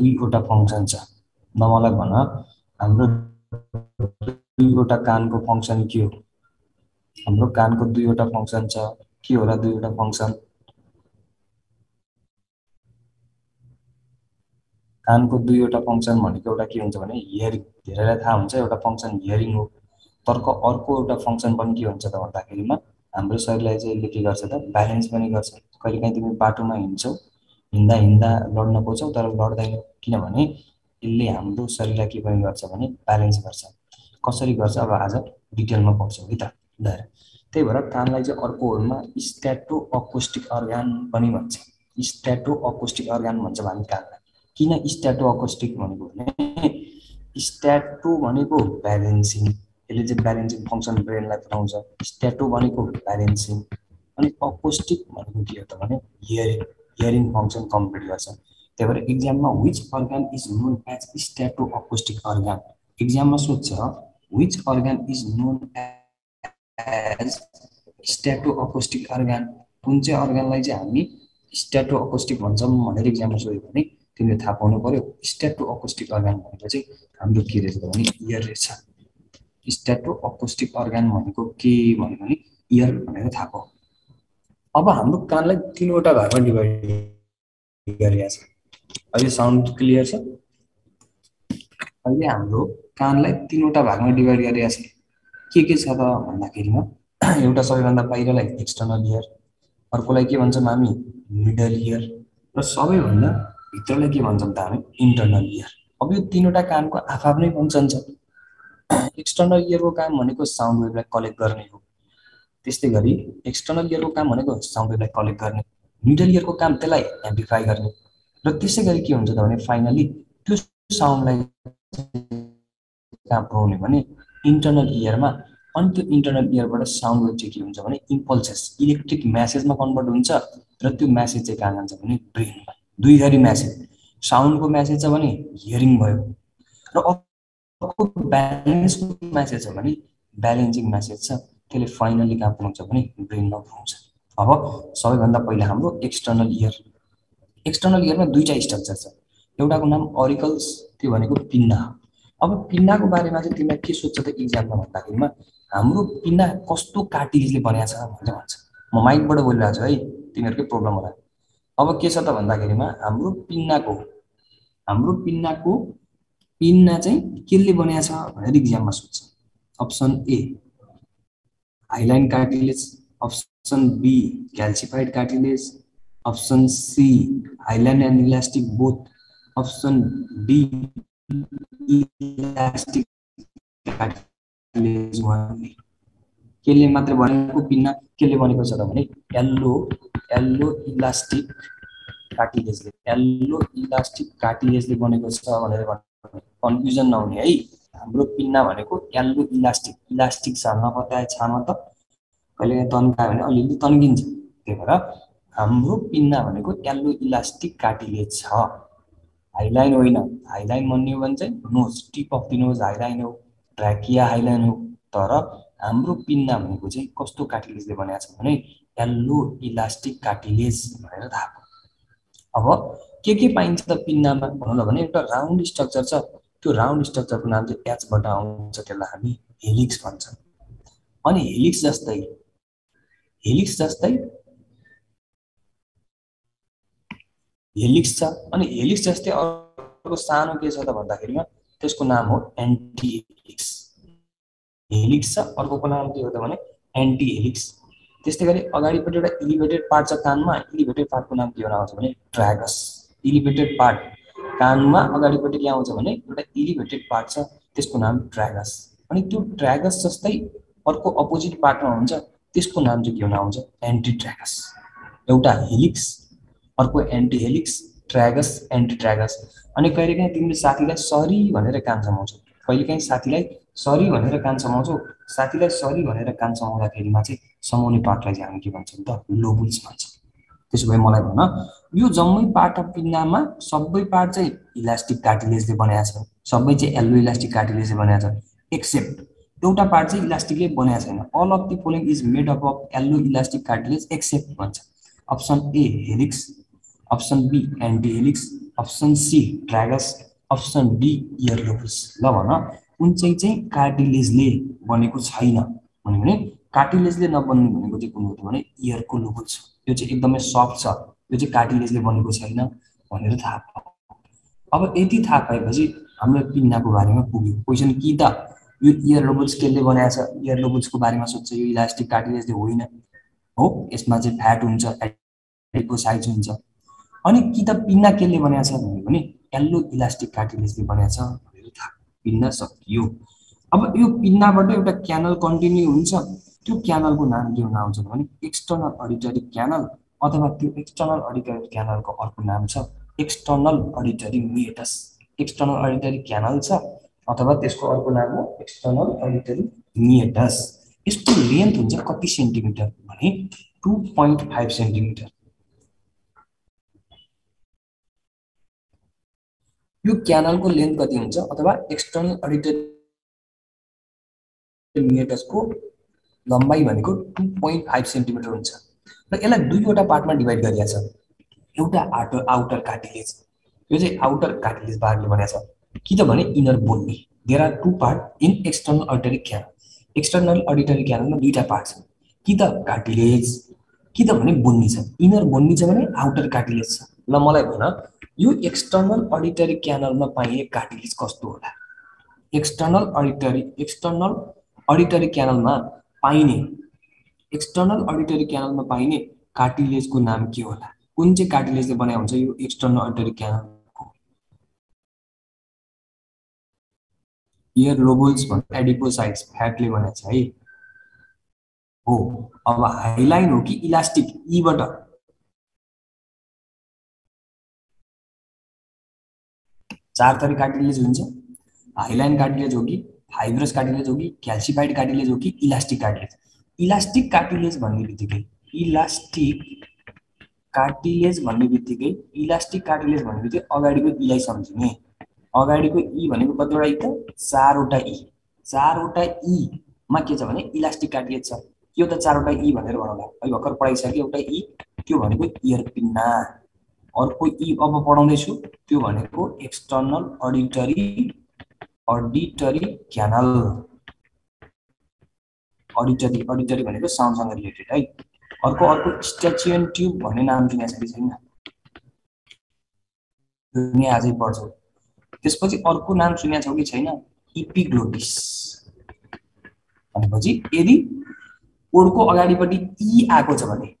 दुईवटा फंक्सन छ न मलाई भन हाम्रो दुईवटा कानको फंक्सन के हो हाम्रो कानको दुईवटा फंक्सन छ के हो र दुईवटा फंक्सन कानको दुईवटा फंक्सन भनेको एउटा के हुन्छ भने हियरिङ धेरैलाई थाहा हुन्छ एउटा फंक्सन हियरिङ हो तरको अर्को एउटा फंक्सन पनि के हुन्छ त भन्दाखेरिमा हाम्रो शरीरलाई चाहिँ यसले के गर्छ त ब्यालेन्स पनि गर्छ कहिलेकाहीँ तिमी बाटोमा हिँड्छौ हिँड्दा हिँड्दा लड्न खोज्छौ तर लड्दैनौ किनभने यसले हाम्रो शरीरलाई के पनि गर्छ भने ब्यालेन्स गर्छ कसरी गर्छ अब आज डिटेलमा पढ्छौ है त ल त्यही भएर कानलाई चाहिँ अर्को होलमा स्ट्याटो अकोस्टिक अर्गान पनि भन्छ स्ट्याटो अकोस्टिक अर्गान भन्छ हामी कानलाई किन स्ट्याटो अकोस्टिक भनेको भने स्ट्याटो भनेको ब्यालेन्सिङ यसले चाहिँ ब्यालेन्सिङ फंक्सन ब्रेनलाई पुर्याउँछ स्ट्याटो भनेको ब्यालेन्सिङ अनि अकोस्टिक भनेको के हो त भने हियरिङ फंक्सन कम्प्लिट गर्छ त्यही भएर एक्जाममा which organ is known as statoacoustic organ एक्जाममा सोध्छ which organ is known as statoacoustic organ कुन चाहिँ अर्गानलाई चाहिँ हामी स्ट्याटो अकोस्टिक भन्छौँ भनेर एक्जाममा सोध्यो भने तिमीले थाहा पाउनु पर्यो स्ट्याटो अकोस्टिक अर्गान भनेको चाहिँ हाम्रो के रहेछ भने इयर रहेछ स्ट्याटो अकोस्टिक अर्गान भनेको के भनेको नि इयर भनेर थाहा पाऊ अब हाम्रो कानलाई तीनवटा भागमा डिभाइड गरिएको छ अहिले साउन्ड क्लियर छ अहिले हाम्रो कानलाई तीनवटा भागमा डिभाइड गरिएको छ के छ त भन्दाखेरिमा एउटा सबैभन्दा बाहिरलाई एक्सटर्नल इयर अर्कोलाई के भन्छौँ हामी मिडल इयर र सबैभन्दा भित्रलाई के भन्छौँ त हामी इन्टर्नल इयर अब यो तीनवटा कानको आफ्नै फंक्सन छ एक्सटर्नल इयरको काम भनेको साउन्ड वेभलाई कलेक्ट गर्ने हो त्यस्तै गरी एक्सटर्नल इयरको काम भनेको साउन्ड वेभलाई कलेक्ट गर्ने मिडल इयरको काम त्यसलाई एम्प्लिफाई गर्ने र त्यसै गरी के हुन्छ त भने फाइनली त्यो साउन्डलाई कहाँ पुर्याउने भने इन्टर्नल इयरमा अनि त्यो इन्टर्नल इयरबाट साउन्ड वेभ चाहिँ के हुन्छ भने इम्पल्सेस इलेक्ट्रिक म्यासेजमा कन्भर्ट हुन्छ र त्यो म्यासेज चाहिँ कहाँ जान्छ भने ब्रेनमा दुई गरी म्यासेज साउन्डको म्यासेज छ भने हियरिङ भयो र अर्को ब्यालेन्सको म्यासेज छ भने ब्यालेन्सिङ म्यासेज छ त्यसले फाइनली कहाँ पुर्याउँछ भने ब्रेनमा पुर्याउँछ अब सबैभन्दा पहिला हाम्रो एक्सटर्नल इयरमा दुईटा स्ट्रक्चर छ एउटाको नाम अरिकल्स त्यो भनेको पिन्ना अब पिन्नाको बारेमा चाहिँ तिमीलाई के सोध्छ त एक्जाममा भन्दाखेरिमा हाम्रो पिन्ना कस्तो कार्टिलेजले बनेको छ भनेर भन्छ म माइकबाट बोलिरहेको छु है तिमीहरुकै प्रब्लम होला अब के छ त भन्दाखेरिमा हाम्रो पिन्नाको पिन्ना चाहिँ केले बनेको छ भनेर एक्जाममा सोध्छ option A hyaline cartilage option B calcified cartilage option C hyaline and elastic both option D elastic cartilage केले मात्र बनेको पिन्ना केले बनेको छ त भने येल्लो इलास्टिक कार्टिलेजले बनेको छ भनेर कन्फ्युजन नहुने है हाम्रो पिन्ना भनेको येल्लो इलास्टिक छ नपताए छामा त कहिले तन्कायो भने अलिअलि तन्किन्छ त्यही भएर हाम्रो पिन्ना भनेको येल्लो इलास्टिक कार्टिलेज छ हाइलाइन होइन हाइलाइन भन्ने हो भने चाहिँ nose tip of the nose hyaline हो ट्र्याकिया हाइलाइन हो तर हाम्रो पिन्ना भनेको चाहिँ कस्तो कार्टिलेजले बनेको छ भने येल्लो इलास्टिक कार्टिलेज भनेर थाहा पाऊ अब के पाइन्छ त पिन्नामा भनौँ भने एउटा राउन्ड स्ट्रक्चर छ त्यो राउन्ड स्ट्रक्चरको नाम चाहिँ एचबाट आउँछ त्यसलाई हामी हेलिक्स भन्छौँ अनि हेलिक्स जस्तै हेलिक्स छ अनि हेलिक्स जस्तै अर्को सानो के छ त भन्दाखेरिमा त्यसको नाम हो एन्टी हेलिक्स छ अर्कोको नाम के हो त भने एन्टी हेलिक्स त्यस्तै गरी अगाडिपट्टि एउटा इलिभेटेड पार्ट छ कानमा इलिभेटेड पार्टको नाम के आउँछ भने ट्र्यागस इलिभेटेड पार्ट कानमा अगाडिपट्टि के आउँछ भने एउटा इलिभेटेड पार्ट छ त्यसको नाम ट्र्यागस अनि त्यो ट्र्यागस जस्तै अर्को अपोजिट पार्टमा हुन्छ त्यसको नाम चाहिँ के हुन आउँछ एन्टी ट्र्यागस एउटा हेलिक्स अर्को anti helix tragus anti tragus अनि कहिलेकाहीँ तिमीले साथीलाई सरी भनेर कान समाउँछौ कहिलेकाहीँ साथीलाई सरी भनेर कान समाउँदाखेरिमा चाहिँ समाउने पार्टलाई चाहिँ हामी के भन्छौँ त लोबुल्स भन्छौँ त्यसो भए मलाई भन यो जम्मै पार्ट अफ पिन्नामा सबै पार्ट चाहिँ इलास्टिक कार्टिलेजले बनाएको छ सबै चाहिँ येल्लो इलास्टिक कार्टिलेजले बनाएको छ एक्सेप्ट एउटा पार्ट चाहिँ इलास्टिकले बनाएको छैन all of the following is made up of yellow elastic cartilage except भन्छ option A helix option B anti helix option C tragus, option D ear lobules. ल भन कुन चाहिँ कार्टिलेजले बनेको छैन भने कार्टिलेजले नबन्ने भनेको चाहिँ कुन हो त भने इयरको लोबल्स। यो चाहिँ एकदमै सफ्ट छ, यो चाहिँ कार्टिलेजले बनेको छैन भनेर थाहा पायो। अब यति थाहा पाएपछि हाम्रो पिन्नाको बारेमा पुग्यो क्वेसन कि त यो इयर लोबल्स केले बनाएको छ, इयर लोबल्सको बारेमा सोध्छ, यो इलास्टिक कार्टिलेजले होइन हो, यसमा चाहिँ फ्याट हुन्छ, एडिपोसाइट्स हुन्छ। अनि कि त पिन्ना केले बनाएको छ भने एल्लो इलास्टिक कार्टिलेजले बनाएको छ भनेर थाहा पिन्ना सकियो। अब यो पिन्नाबाट एउटा क्यानल कन्टिन्यू हुन्छ, त्यो क्यानलको नाम के हुन आउँछ भने एक्सटर्नल अडिटरी क्यानल, अथवा त्यो एक्सटर्नल अडिटरी क्यानलको अर्को नाम छ external auditory meatus. External auditory canal छ अथवा त्यसको अर्को नाम हो एक्सटर्नल अडिटरी मिएटस। यसको लेन्थ हुन्छ कति सेन्टिमिटर भने 2.5 सेन्टिमिटर। यो क्यानलको लेन्थ कति हुन्छ अथवा एक्सटर्नल अडिटरी मिएटसको लम्बाइ भनेको 2.5 सेन्टिमिटर हुन्छ र यसलाई दुईवटा पार्टमा डिभाइड गरिएको छ। एउटा आउटर कार्टिलेज, यो चाहिँ आउटर कार्टिलेज भागले बनाएको छ, कि त भने inner bony. There are two part in external auditory canal. External auditory क्यानलमा दुईटा पार्ट छ, कि त कार्टिलेज कि त भने बोन्नी छ। इनर बोन्नी छ भने आउटर कार्टिलेज छ। ल मलाई भन यो एक्सटर्नल अडिटरी क्यानलमा पाइने कार्टिलेज कस्तो होला? एक्सटर्नल अडिटरी क्यानलमा पाइने कार्टिलेजको नाम के होला? कुन चाहिँ कार्टिलेजले बनाएको हुन्छ यो एक्सटर्नल अडिटरी क्यानलको? इयर लोबल्स भन्ने एडिपोसाइट्स फ्याटले बनाएको छ है हो। अब हाइलाइन हो कि इलास्टिक? ईबाट चार थरी कार्टिलेज हुन्छ। हाइलाइन कार्टिलेज हो कि फाइब्रस कार्टिलेज हो कि क्याल्सिफाइड कार्टिलेज हो कि इलास्टिक कार्टिलेज? इलास्टिक कार्टिलेज भन्ने बित्तिकै अगाडिको ईलाई सम्झिने। अगाडिको ई भनेको कतिवटा ई त? चारवटा ई। चारवटा ईमा के छ भने इलास्टिक कार्टिलेज छ। यो त चारवटा ई भनेर भनौँला, अहिले भर्खर पढाइसक्यो एउटा ई, त्यो भनेको इयर पिन्ना। अर्को ई अब पढाउँदैछु, त्यो भनेको एक्सटर्नल अडिटरी क्यानल। अडिटरी भनेको साउन्डसँग रिलेटेड है। अर्को स्ट्याचियन ट्युब भन्ने नाम सुनेको छ कि छैन? आजै पढ्छौ। त्यसपछि अर्को नाम सुनेको छौ कि छैन? इपिग्लोटिस। भनेपछि यदि ओडको अगाडिपट्टि ई आएको छ भने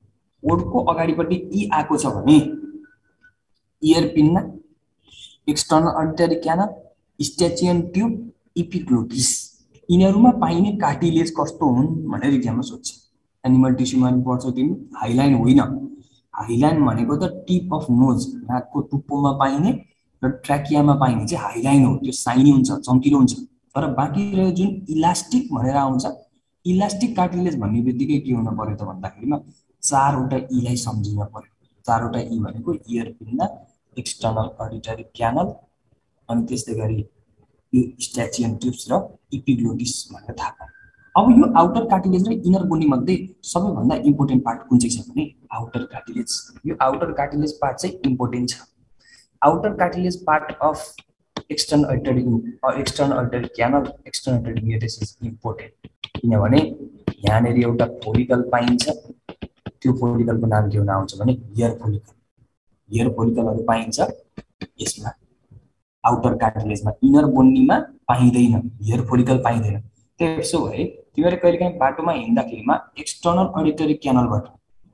ear pinna, external auditory canal, eustachian tube, epiglottis, यिनीहरूमा पाइने कार्टिलेज कस्तो हुन् भनेर इक्जाममा सोध्छ। एनिमल टिस्युमा पनि पढ्छौ तिमी। हाइलाइन होइन, हाइलाइन भनेको त टिप अफ नोज, नाकको टुप्पोमा पाइने र ट्र्याकियामा पाइने चाहिँ हाइलाइन हो, त्यो साइनी हुन्छ, चम्किलो हुन्छ। तर बाँकी रह्यो जुन इलास्टिक भनेर आउँछ, इलास्टिक कार्टिलेज भन्ने बित्तिकै के हुन पर्यो त भन्दाखेरिमा चारवटा ईलाई सम्झिन पर्यो। चारवटा ई भनेको ear pinna, external auditory canal, अनि त्यस्तै गरी यो स्ट्याचियन ट्युब्स र इपिग्लोटिस भनेर थाहा पायो। अब यो आउटर कार्टिलेज र इनर बोनी मध्ये सबैभन्दा इम्पोर्टेन्ट पार्ट कुन चाहिँ छ भने आउटर कार्टिलेज। यो आउटर कार्टिलेज पार्ट चाहिँ इम्पोर्टेन्ट छ। Outer cartilage part of external auditory canal, external auditory meatus is important, किनभने यहाँनिर एउटा फोलिकल पाइन्छ, त्यो फोलिकलको नाम के हुन आउँछ भने इयर फोलिकल। इयर फोलिकलहरू पाइन्छ यसमा आउटर कार्टिलेजमा। इनर बोन्नीमा पाइँदैन, इयर फोलिकल पाइँदैन। त्यसो भए तिमीले कहिलेकाहीँ बाटोमा हिँड्दाखेरिमा एक्सटर्नल अडिटरी क्यानलबाट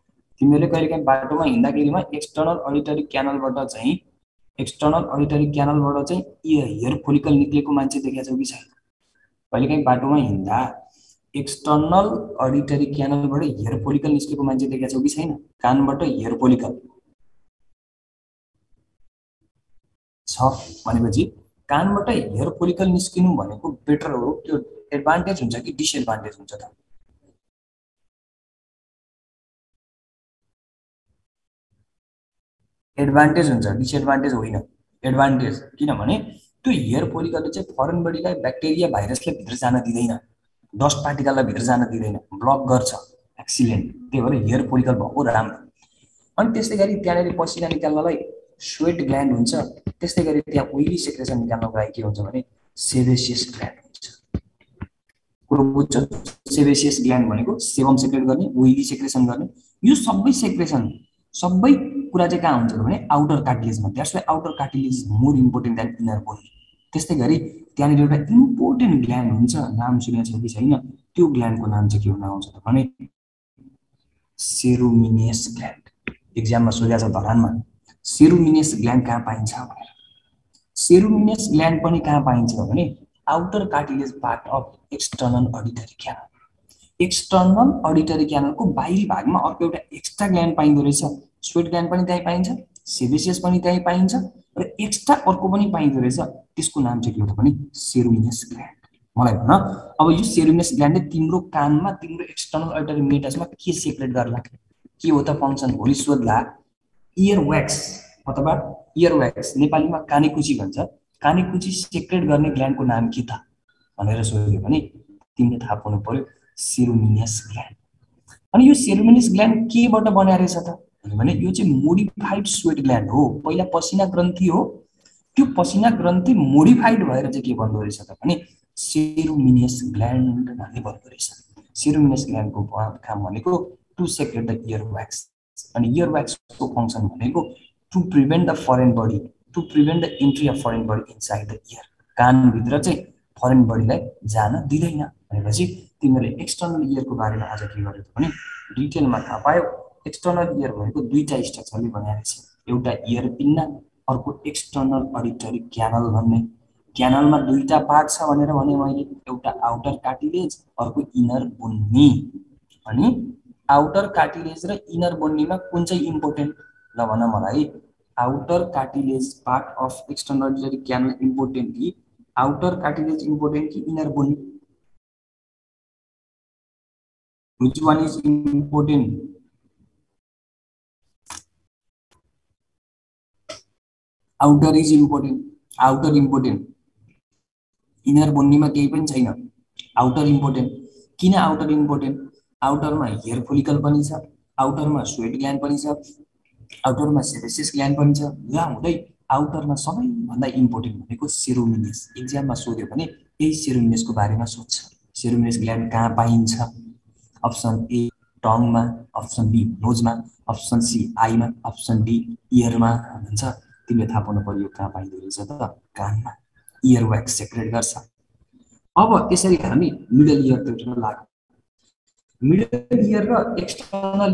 चाहिँ इयर फोलिकल निक्लेको मान्छे देखेको छौ कि छैन? कहिलेकाहीँ बाटोमा हिँड्दा एक्सटर्नल अडिटरी क्यानलबाट हेयर फोलिकल निस्केको मान्छे देखेको छौ कि छैन? कानबाट हेयर फोलिकल छ भनेपछि कानबाट हेयर फोलिकल निस्किनु भनेको बेटर हो, त्यो एडभान्टेज हुन्छ कि डिसएडभान्टेज हुन्छ त? एडभान्टेज हुन्छ, डिसएडभान्टेज होइन। एडभान्टेज, किनभने त्यो हेयर फोलिकलले चाहिँ फरेन बडीलाई ब्याक्टेरिया भाइरसले भित्र जान दिँदैन, डस्ट पार्टिकललाई भित्र जान दिँदैन, ब्लक गर्छ एक्सिलेन्ट। त्यही भएर हेयर फोलिकल भएको राम्रो। अनि त्यस्तै गरी त्यहाँनिर पसिना निकाल्नलाई स्वेट ग्ल्यान्ड हुन्छ। त्यस्तै गरी त्यहाँ ओइली सेक्रेसन निकाल्नको लागि के हुन्छ भने सेबेसियस ग्ल्यान्ड हुन्छ। कुरो बुझ्छ? सेबेसियस ग्ल्यान्ड भनेको सेबम सेक्रेट गर्ने, ओइली सेक्रेसन गर्ने। यो सबै कुरा चाहिँ कहाँ हुन्छ भने आउटर कार्टिलेजमा। That's why outer cartilage is more important than inner bony. त्यस्तै गरी त्यहाँनिर एउटा इम्पोर्टेन्ट ग्ल्यान्ड हुन्छ, नाम सुनेको छ कि छैन, त्यो ग्ल्यान्डको नाम चाहिँ के हुन आउँछ भने सेरुमिनियस ग्ल्यान्ड। एक्जाममा सोधेको छ धरानमा, सेरुमिनियस ग्ल्यान्ड कहाँ पाइन्छ भनेर। सेरुमिनियस ग्ल्यान्ड पनि कहाँ पाइन्छ भने outer cartilage part of external auditory canal. External auditory क्यानलको बाहिरी भागमा अर्को एउटा एक्स्ट्रा ग्ल्यान्ड पाइँदो रहेछ। स्वेट ग्ल्यान्ड पनि त्यहीँ पाइन्छ, सेबेसियस पनि त्यहीँ पाइन्छ र एक्स्ट्रा अर्को पनि पाइँदो रहेछ। त्यसको नाम चाहिँ के हो भने सेरुमिनियस ग्ल्यान्ड। मलाई भन, अब यो सेरुमिनियस ग्ल्यान्डले तिम्रो कानमा, तिम्रो एक्सटर्नल अडिटरी मेटसमा के सेक्रेट गर्ला, के हो त फङ्सन भोलि सोध्ला। इयर व्याक्स अथवा इयर व्याक्स, नेपालीमा कानेकुची भन्छ, कानेकुची सेक्रेट गर्ने ग्ल्यान्डको नाम के त भनेर सोध्यो भने तिमीले थाहा पाउनु पर्यो सेरुमिनियस ग्ल्यान्ड। अनि यो सेरुमिनियस ग्ल्यान्ड केबाट बनाएर रहेछ त भने यो चाहिँ मोडिफाइड स्वेट ग्ल्यान्ड हो। पहिला पसिना ग्रन्थि हो, त्यो पसिना ग्रन्थि मोडिफाइड भएर चाहिँ के बन्दो रहेछ त भने सेरुमिनियस ग्ल्यान्ड भन्ने बन्दो रहेछ। सेरुमिनियस ग्ल्यान्डको काम भनेको to secrete the ear wax. अनि इयर व्याक्सको फङ्सन भनेको to prevent the foreign body, to prevent the entry of foreign body inside the ear. कानभित्र चाहिँ फरेन बडीलाई जान दिँदैन भनेपछि तिमीले एक्सटर्नल इयरको बारेमा आज के गर्यो भने डिटेलमा थाहा पायो। एक्सटर्नल इयर भनेको दुईटा स्ट्रक्चरले बनाएको छ, एउटा इयर पिन्ना, अर्को एक्सटर्नल अडिटरी क्यानल भन्ने। क्यानलमा दुईटा पार्ट छ भनेर भने मैले, एउटा आउटर कार्टिलेज, अर्को इनर बोन्नी। अनि आउटर कार्टिलेज र इनर बोन्नीमा कुन चाहिँ इम्पोर्टेन्ट ल भन मलाई। Outer cartilage part of external auditory canal important कि आउटर कार्टिलेज इम्पोर्टेन्ट कि inner bony? Which one is important? Outer is important, outer important. Inner बोन्नीमा केही पनि छैन, आउटर इम्पोर्टेन्ट। किन आउटर इम्पोर्टेन्ट? आउटरमा हेयर फोलिकल पनि छ, आउटरमा स्वेट ग्ल्यान्ड पनि छ, आउटरमा सेबेसियस ग्ल्यान्ड पनि छ। यहाँ हुँदै आउटरमा सबैभन्दा इम्पोर्टेन्ट भनेको सेरुमिनियस। एक्जाममा सोध्यो भने यही सेरुमिनियसको बारेमा सोध्छ। सेरुमिनियस ग्ल्यान्ड कहाँ पाइन्छ? अप्सन ए टङमा, अप्सन बी नोजमा, अप्सन सी आईमा, अप्सन डी इयरमा भन्छ। तिमीले थाहा पाउनु पर्यो कहाँ पाइँदो रहेछ त कानमा। इयर व्याक्स सेक्रेट गर्छ। अब त्यसरी हामी मिडल इयरतिर लाग्यो। मिडल इयर र एक्सटर्नल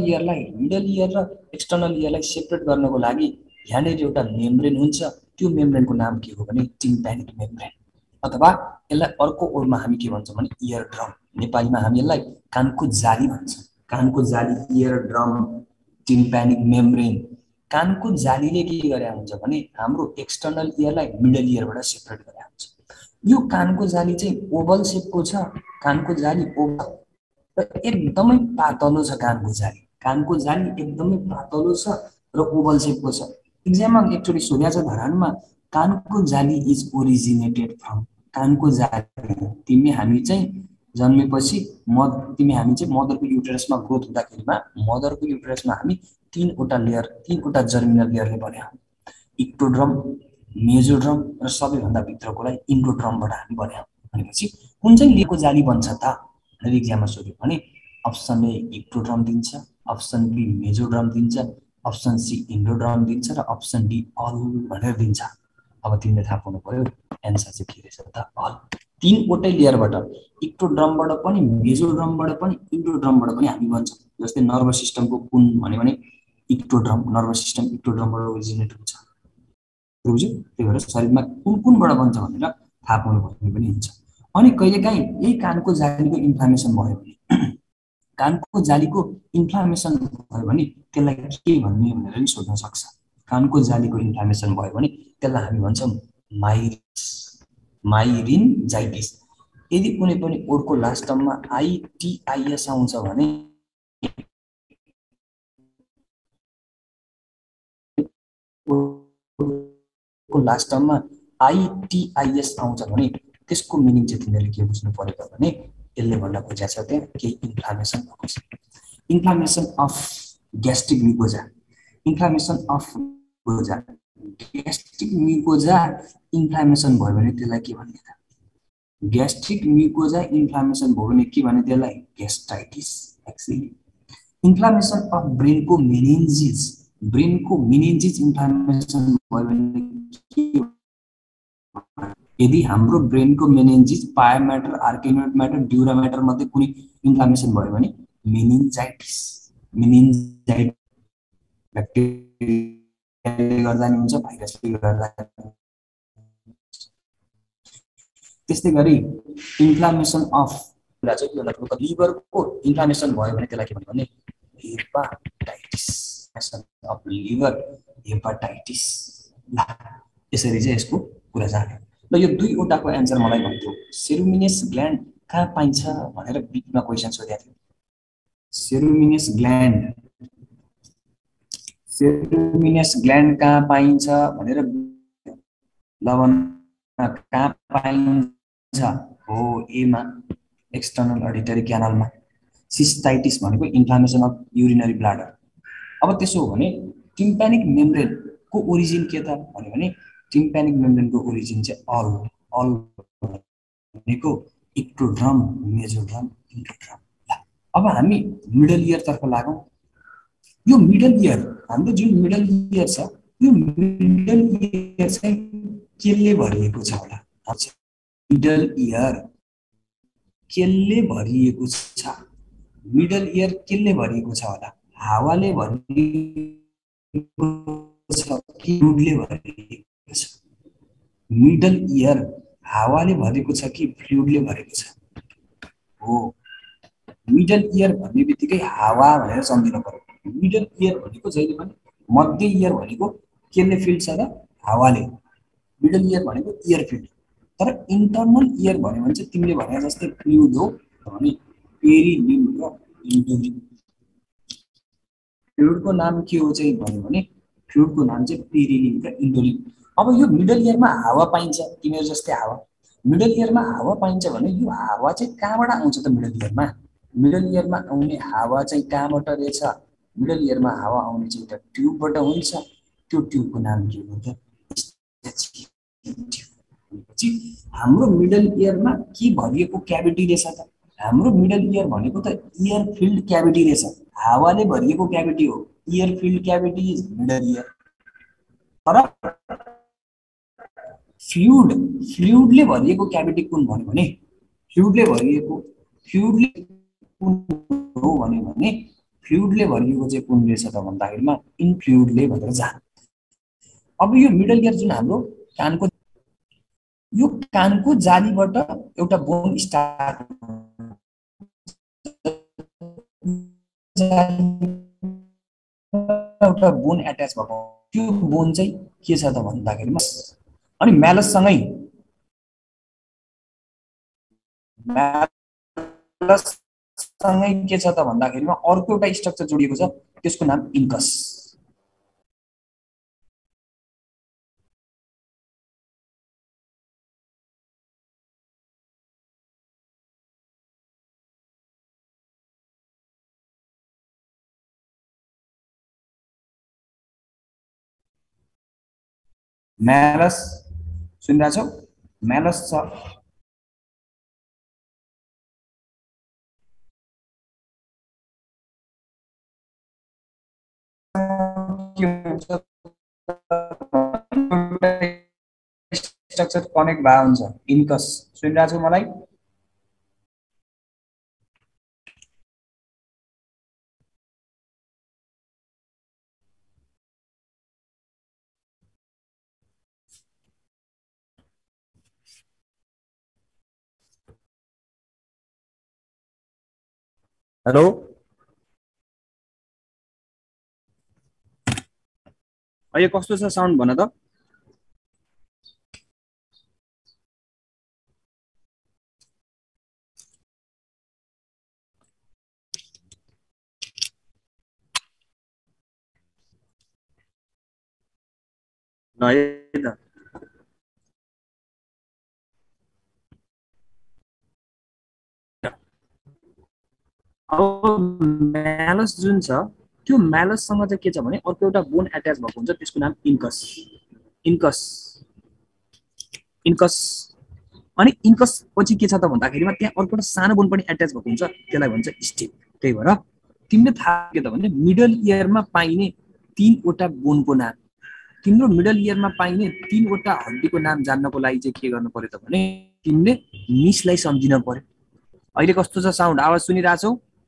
इयरलाई सेपरेट गर्नको लागि यहाँनिर एउटा मेम्ब्रेन हुन्छ। त्यो मेम्ब्रेनको नाम के हो भने टिम्प्यानिक मेम्ब्रेन, अथवा यसलाई अर्को ओर्डमा हामी के भन्छौँ भने इयर ड्रम। नेपालीमा हामी यसलाई कानको जाली भन्छौँ। कानको जाली, इयर ड्रम, टिम्प्यानिक मेम्ब्रेन। कानको जालीले के गरे हुन्छ भने हाम्रो एक्सटर्नल इयरलाई मिडल इयरबाट सेपरेट गरे हुन्छ। यो कानको जाली चाहिँ ओभल सेपको छ। कानको जाली ओभल र एकदमै पातलो छ। कानको जाली एकदमै पातलो छ र ओभल सेपको छ। एक्जाममा एकचोटि सोधेको छ धरानमा, कानको जाली इज ओरिजिनेटेड फ्रम। कानको जाली हामी चाहिँ जन्मेपछि हामी चाहिँ मदरको युटेरसमा ग्रोथ हुँदाखेरिमा मदरको युटेरसमा हामी तीनवटा जर्मिनल लेयरले बन्या हौँ। इक्टोड्रम, मेजोड्रम र सबैभन्दा भित्रकोलाई इन्डोड्रमबाट हामी बन्या हौँ। भनेपछि कुन चाहिँ लेयरको जाली बन्छ त भनेर एक्जाममा सोध्यो भने अप्सन ए इक्टोड्रम दिन्छ, अप्सन बी मेजोड्रम दिन्छ, अप्सन सी इन्डोड्रम दिन्छ र अप्सन डी अल भनेर दिन्छ। अब तिमीले थाहा पाउनु पर्यो एन्सर चाहिँ के रहेछ त अल। तीनवटै लेयरबाट, इक्टोड्रमबाट पनि, मेजोड्रमबाट पनि, इन्डोड्रमबाट पनि हामी बन्छौँ। जस्तै नर्भस सिस्टमको कुन भन्यो भने इक्टोड्रम, नर्भस सिस्टम इक्टोड्रमबाट ओरिजिनेट हुन्छ। बुझ्यो? त्यही भएर शरीरमा कुनबाट बन्छ भनेर थाहा पाउनु पर्ने पनि हुन्छ। अनि कहिलेकाहीँ यही कानको जालीको इन्फ्लामेसन भयो भने त्यसलाई के भन्ने भनेर पनि सोध्न सक्छ। कानको जालीको इन्फ्लामेसन भयो भने त्यसलाई हामी भन्छौँ माइरिन्जाइटिस। यदि कुनै पनि वर्डको लास्ट टर्ममा आइटिआइएस आउँछ भने लास्ट टर्ममा आइटिआइएस आउँछ भने त्यसको मिनिङ चाहिँ तिमीहरूले के बुझ्नु पर्यो भने यसले भन्न खोजेको छ त्यहाँ केही इन्फ्लामेसन भएको छ। Inflammation of gastric mucosa, inflammation of mucosa gastric mucosa inflammation भयो भने त्यसलाई के भन्ने त? ग्यास्ट्रिक म्युकोजा इन्फ्लामेसन भयो भने के भने त्यसलाई? ग्यास्ट्राइटिस। एक्चुअली इन्फ्लामेसन अफ ब्रेनको मेनिन्जिस इन्फ्लामेसन भयो भने के? यदि हाम्रो ब्रेनको meninges pia mater, arachnoid mater, dura mater मध्ये कुनै इन्फ्लामेसन भयो भने मेनिन्जाइटिस। मेनिन्जाइटिस ब्याक्टेरियाले गर्दा नि हुन्छ, भाइरसले गर्दा। त्यस्तै गरी इन्फ्लामेसन अफ लिभरको इन्फ्लामेसन भयो भने त्यसलाई के भन्ने भने? हेपाटाइटिस। Of liver hepatitis. यसरी चाहिँ यसको कुरा जाने। ल यो दुईवटाको एन्सर मलाई भन्थ्यो। सेरुमिनेस ग्ल्यान्ड कहाँ पाइन्छ भनेर बिचमा क्वेसन सोधेको थियो। सेरुमिनेस ग्ल्यान्ड कहाँ पाइन्छ भनेर लवन कहाँ पाइन्छ? हो एमा, एक्सटर्नल अडिटरी क्यानलमा। सिस्टाइटिस भनेको इन्फ्लामेसन अफ युरिनरी ब्लाडर। अब त्यसो हो भने टिम्प्यानिक मेम्ब्रेनको ओरिजिन के त भने टिम्प्यानिक मेम्ब्रेनको ओरिजिन चाहिँ अल भनेको इक्टोड्रम, मेजोड्रम, इन्डोड्रम। अब हामी मिडल इयर तर्फ लागौं। यो मिडल इयर, हाम्रो जुन मिडल इयर छ, यो मिडल इयर चाहिँ केले भरिएको छ होला? मिडल इयर केले भरिएको छ? मिडल इयर केले भरिएको छ होला? हावाले भरिएको छ कि फ्लुइडले भरिएको छ? मिडल इयर हावाले भरिएको छ कि फ्लुइडले भरिएको छ? हो, मिडल इयर भन्ने बित्तिकै हावा भनेर सम्झिनु पर्यो। मिडल इयर भनेको जहिले पनि मध्य इयर भनेको केले फिल्ड छ र हावाले। मिडल इयर भनेको इयर फिल्ड। तर इन्टर्नल इयर भन्यो भने चाहिँ तिमीले भने जस्तै फ्लुइड हो भने पेरिलिम्ब र इन्डोलिम्ब। फ्लुइडको नाम के हो चाहिँ भन्यो भने फ्लुइडको नाम चाहिँ पेरिलिम्ब र इन्डोलिम्ब। अब यो मिडल इयरमा हावा पाइन्छ, तिमीहरू जस्तै हावा। मिडल इयरमा हावा पाइन्छ भने यो हावा चाहिँ कहाँबाट आउँछ त? मिडल इयरमा आउने हावा चाहिँ कहाँबाट रहेछ? मिडल इयरमा हावा आउने चाहिँ एउटा ट्युबबाट हुन्छ। त्यो ट्युबको नाम के हो त? हाम्रो मिडल इयरमा के भरिएको क्याभिटी रहेछ त? हाम्रो मिडल इयर भनेको त इयर फिल्ड क्याभिटी रहेछ। हावाले भरिएको क्याभिटी हो। Air filled cavity is middle ear. तर फ्लुइडले भरिएको क्याभिटी कुन भन्यो भने फ्लुइडले भरिएको चाहिँ कुन रहेछ त भन्दाखेरिमा इन्फ्लुइडले भनेर जान्छ। अब यो मिडल इयर जुन हाम्रो कानको जालीबाट एउटा बोन स्टार्ट, एउटा बोन एट्याच भएको, त्यो बोन चाहिँ के छ त भन्दाखेरिमा अनि म्यालससँगै के छ त भन्दाखेरिमा अर्को एउटा स्ट्रक्चर जोडिएको छ, त्यसको नाम इन्कस। म्यालस सुनिरहेछौ? म्यालस छ, स्ट्रक्चर कनेक्ट भए हुन्छ इन्कस। सुनिरहेछौ मलाई? हेलो, अहिले कस्तो छ साउन्ड भन त? अब म्यालस जुन छ त्यो म्यालससँग चाहिँ के छ भने अर्को एउटा बोन एट्याच भएको हुन्छ, त्यसको नाम इन्कस। इन्कस इन्कस अनि इन्कस पछि के छ त भन्दाखेरिमा त्यहाँ अर्को एउटा सानो बोन पनि एट्याच भएको हुन्छ, त्यसलाई भन्छ स्टेप। त्यही भएर तिमीले थाहा के त भने मिडल इयरमा पाइने 3 वटा बोनको नाम, तिम्रो मिडल इयरमा पाइने 3 वटा हड्डीको नाम जान्नको लागि चाहिँ के गर्नु पर्यो त भने तिमीले मिसलाई सम्झिन पर्यो। अहिले कस्तो छ साउन्ड, आवाज सुनिरहेछौ?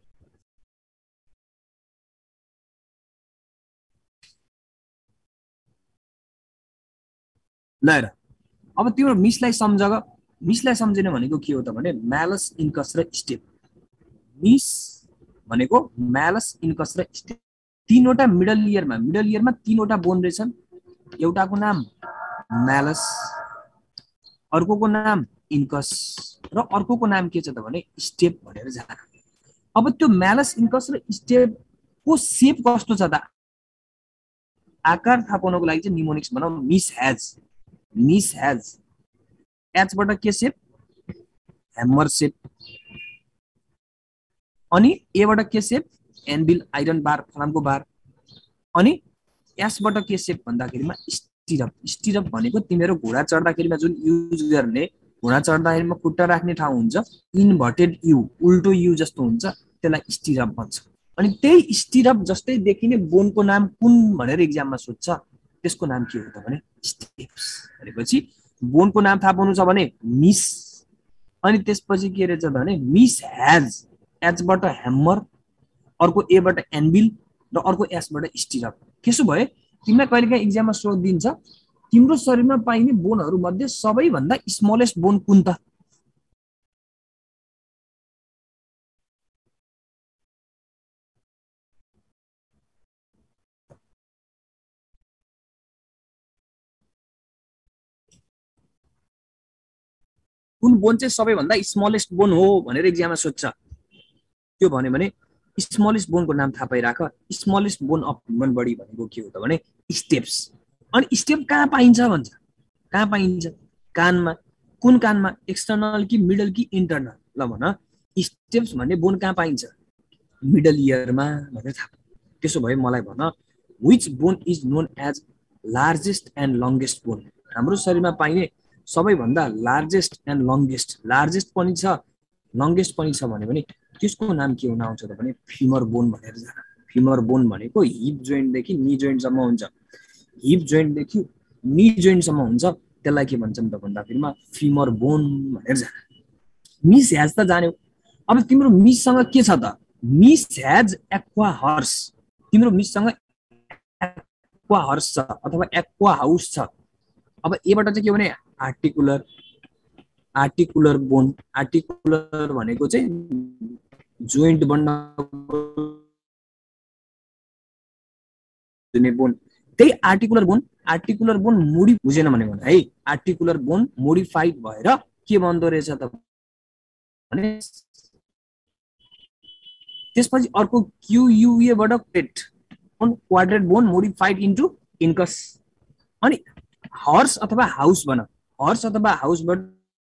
ल हेर, अब तिम्रो मिसलाई सम्झ। मिसलाई सम्झिन भनेको के हो त भने म्यालस इन्कस र स्टेप। मिस भनेको म्यालस इन्कस र स्टेप। 3 वटा मिडल इयरमा 3 वटा बोन रहेछन्। एउटाको नाम म्यालस, अर्कोको नाम इन्कस र अर्कोको नाम के छ त भने स्टेप भनेर जान। अब त्यो म्यालस इन्कस र स्टेपको सेप कस्तो छ त, आकार थाहा पाउनको लागि चाहिँ निमोनिक्स बनाऊ। मिस हेज एचबाट के सेप, ह्यामर सेप। अनि एबाट के सेप, एनबिल आइरन बार, फलामको बार। अनि एसबाट के सेप भन्दाखेरिमा स्टिरअप। स्टिरअप भनेको तिमीहरू घोडा चढ्दाखेरिमा जुन युज गर्ने, घोडा चढ्दाखेरिमा खुट्टा राख्ने ठाउँ हुन्छ, इन्भर्टेड यु, उल्टो यु जस्तो हुन्छ, त्यसलाई स्टिरअप भन्छ। अनि त्यही स्टिरअप जस्तै देखिने बोनको नाम कुन भनेर एक्जाममा सोध्छ, त्यसको नाम के हो त भने स्टेप्स। भनेपछि बोनको नाम थाहा पाउनु छ भने मिस, अनि त्यसपछि के रहेछ भने मिस हेज, एचबाट ह्यामर, अर्को एबाट एनबिल र अर्को एसबाट स्टिरअप। त्यसो भए तिमीलाई कहिलेकाहीँ एक्जाममा सोधिदिन्छ तिम्रो शरीरमा पाइने बोनहरू मध्ये सबैभन्दा स्मलेस्ट बोन कुन त? कुन बोन चाहिँ सबैभन्दा स्मलेस्ट बोन हो भनेर एक्जाममा सोध्छ। त्यो भन्यो भने स्मलेस्ट बोनको नाम थाहा पाइराख। Smallest bone of human body भनेको के हो त भने स्टेप्स। अनि स्टेप कहाँ पाइन्छ भन्छ, कहाँ पाइन्छ? कानमा। कुन कानमा, एक्सटर्नल कि मिडल कि इन्टर्नल? ल भन, स्टेप्स भन्ने बोन कहाँ पाइन्छ? मिडल इयरमा भनेर थाहा। त्यसो भए मलाई भन, which bone is known as largest and longest bone? हाम्रो शरीरमा पाइने सबैभन्दा लार्जेस्ट एन्ड लङ्गेस्ट, लार्जेस्ट पनि छ लङ्गेस्ट पनि छ भने त्यसको नाम के हुन आउँछ त भने फिमर बोन भनेर जान। फिमर बोन भनेको हिप जोइन्टदेखि नी जोइन्टसम्म हुन्छ, हिप जोइन्टदेखि नी जोइन्टसम्म हुन्छ, त्यसलाई के भन्छन् त भन्दाखेरिमा फिमर बोन भनेर जान। मिस हेज त जान्यौ। अब तिम्रो मिससँग के छ त, मिस हेज एक्वा हर्स। तिम्रो मिससँग एक्वा हर्स छ अथवा एक्वा हाउस छ। अब एबाट चाहिँ के भने आर्टिकुलर, आर्टिकुलर बोन। आर्टिकुलर भनेको चाहिँ जोइन्ट बन्न बोन, त्यही आर्टिकुलर बोन। आर्टिकुलर बोन मोडी बुझेन भने है, आर्टिकुलर बोन मोडिफाइड भएर के बन्दो रहेछ त भने त्यसपछि अर्को क्युयुएबाट quadrate bone modified into incus. अनि हर्स अथवा हाउस बन, हर्स अथवा हाउसबाट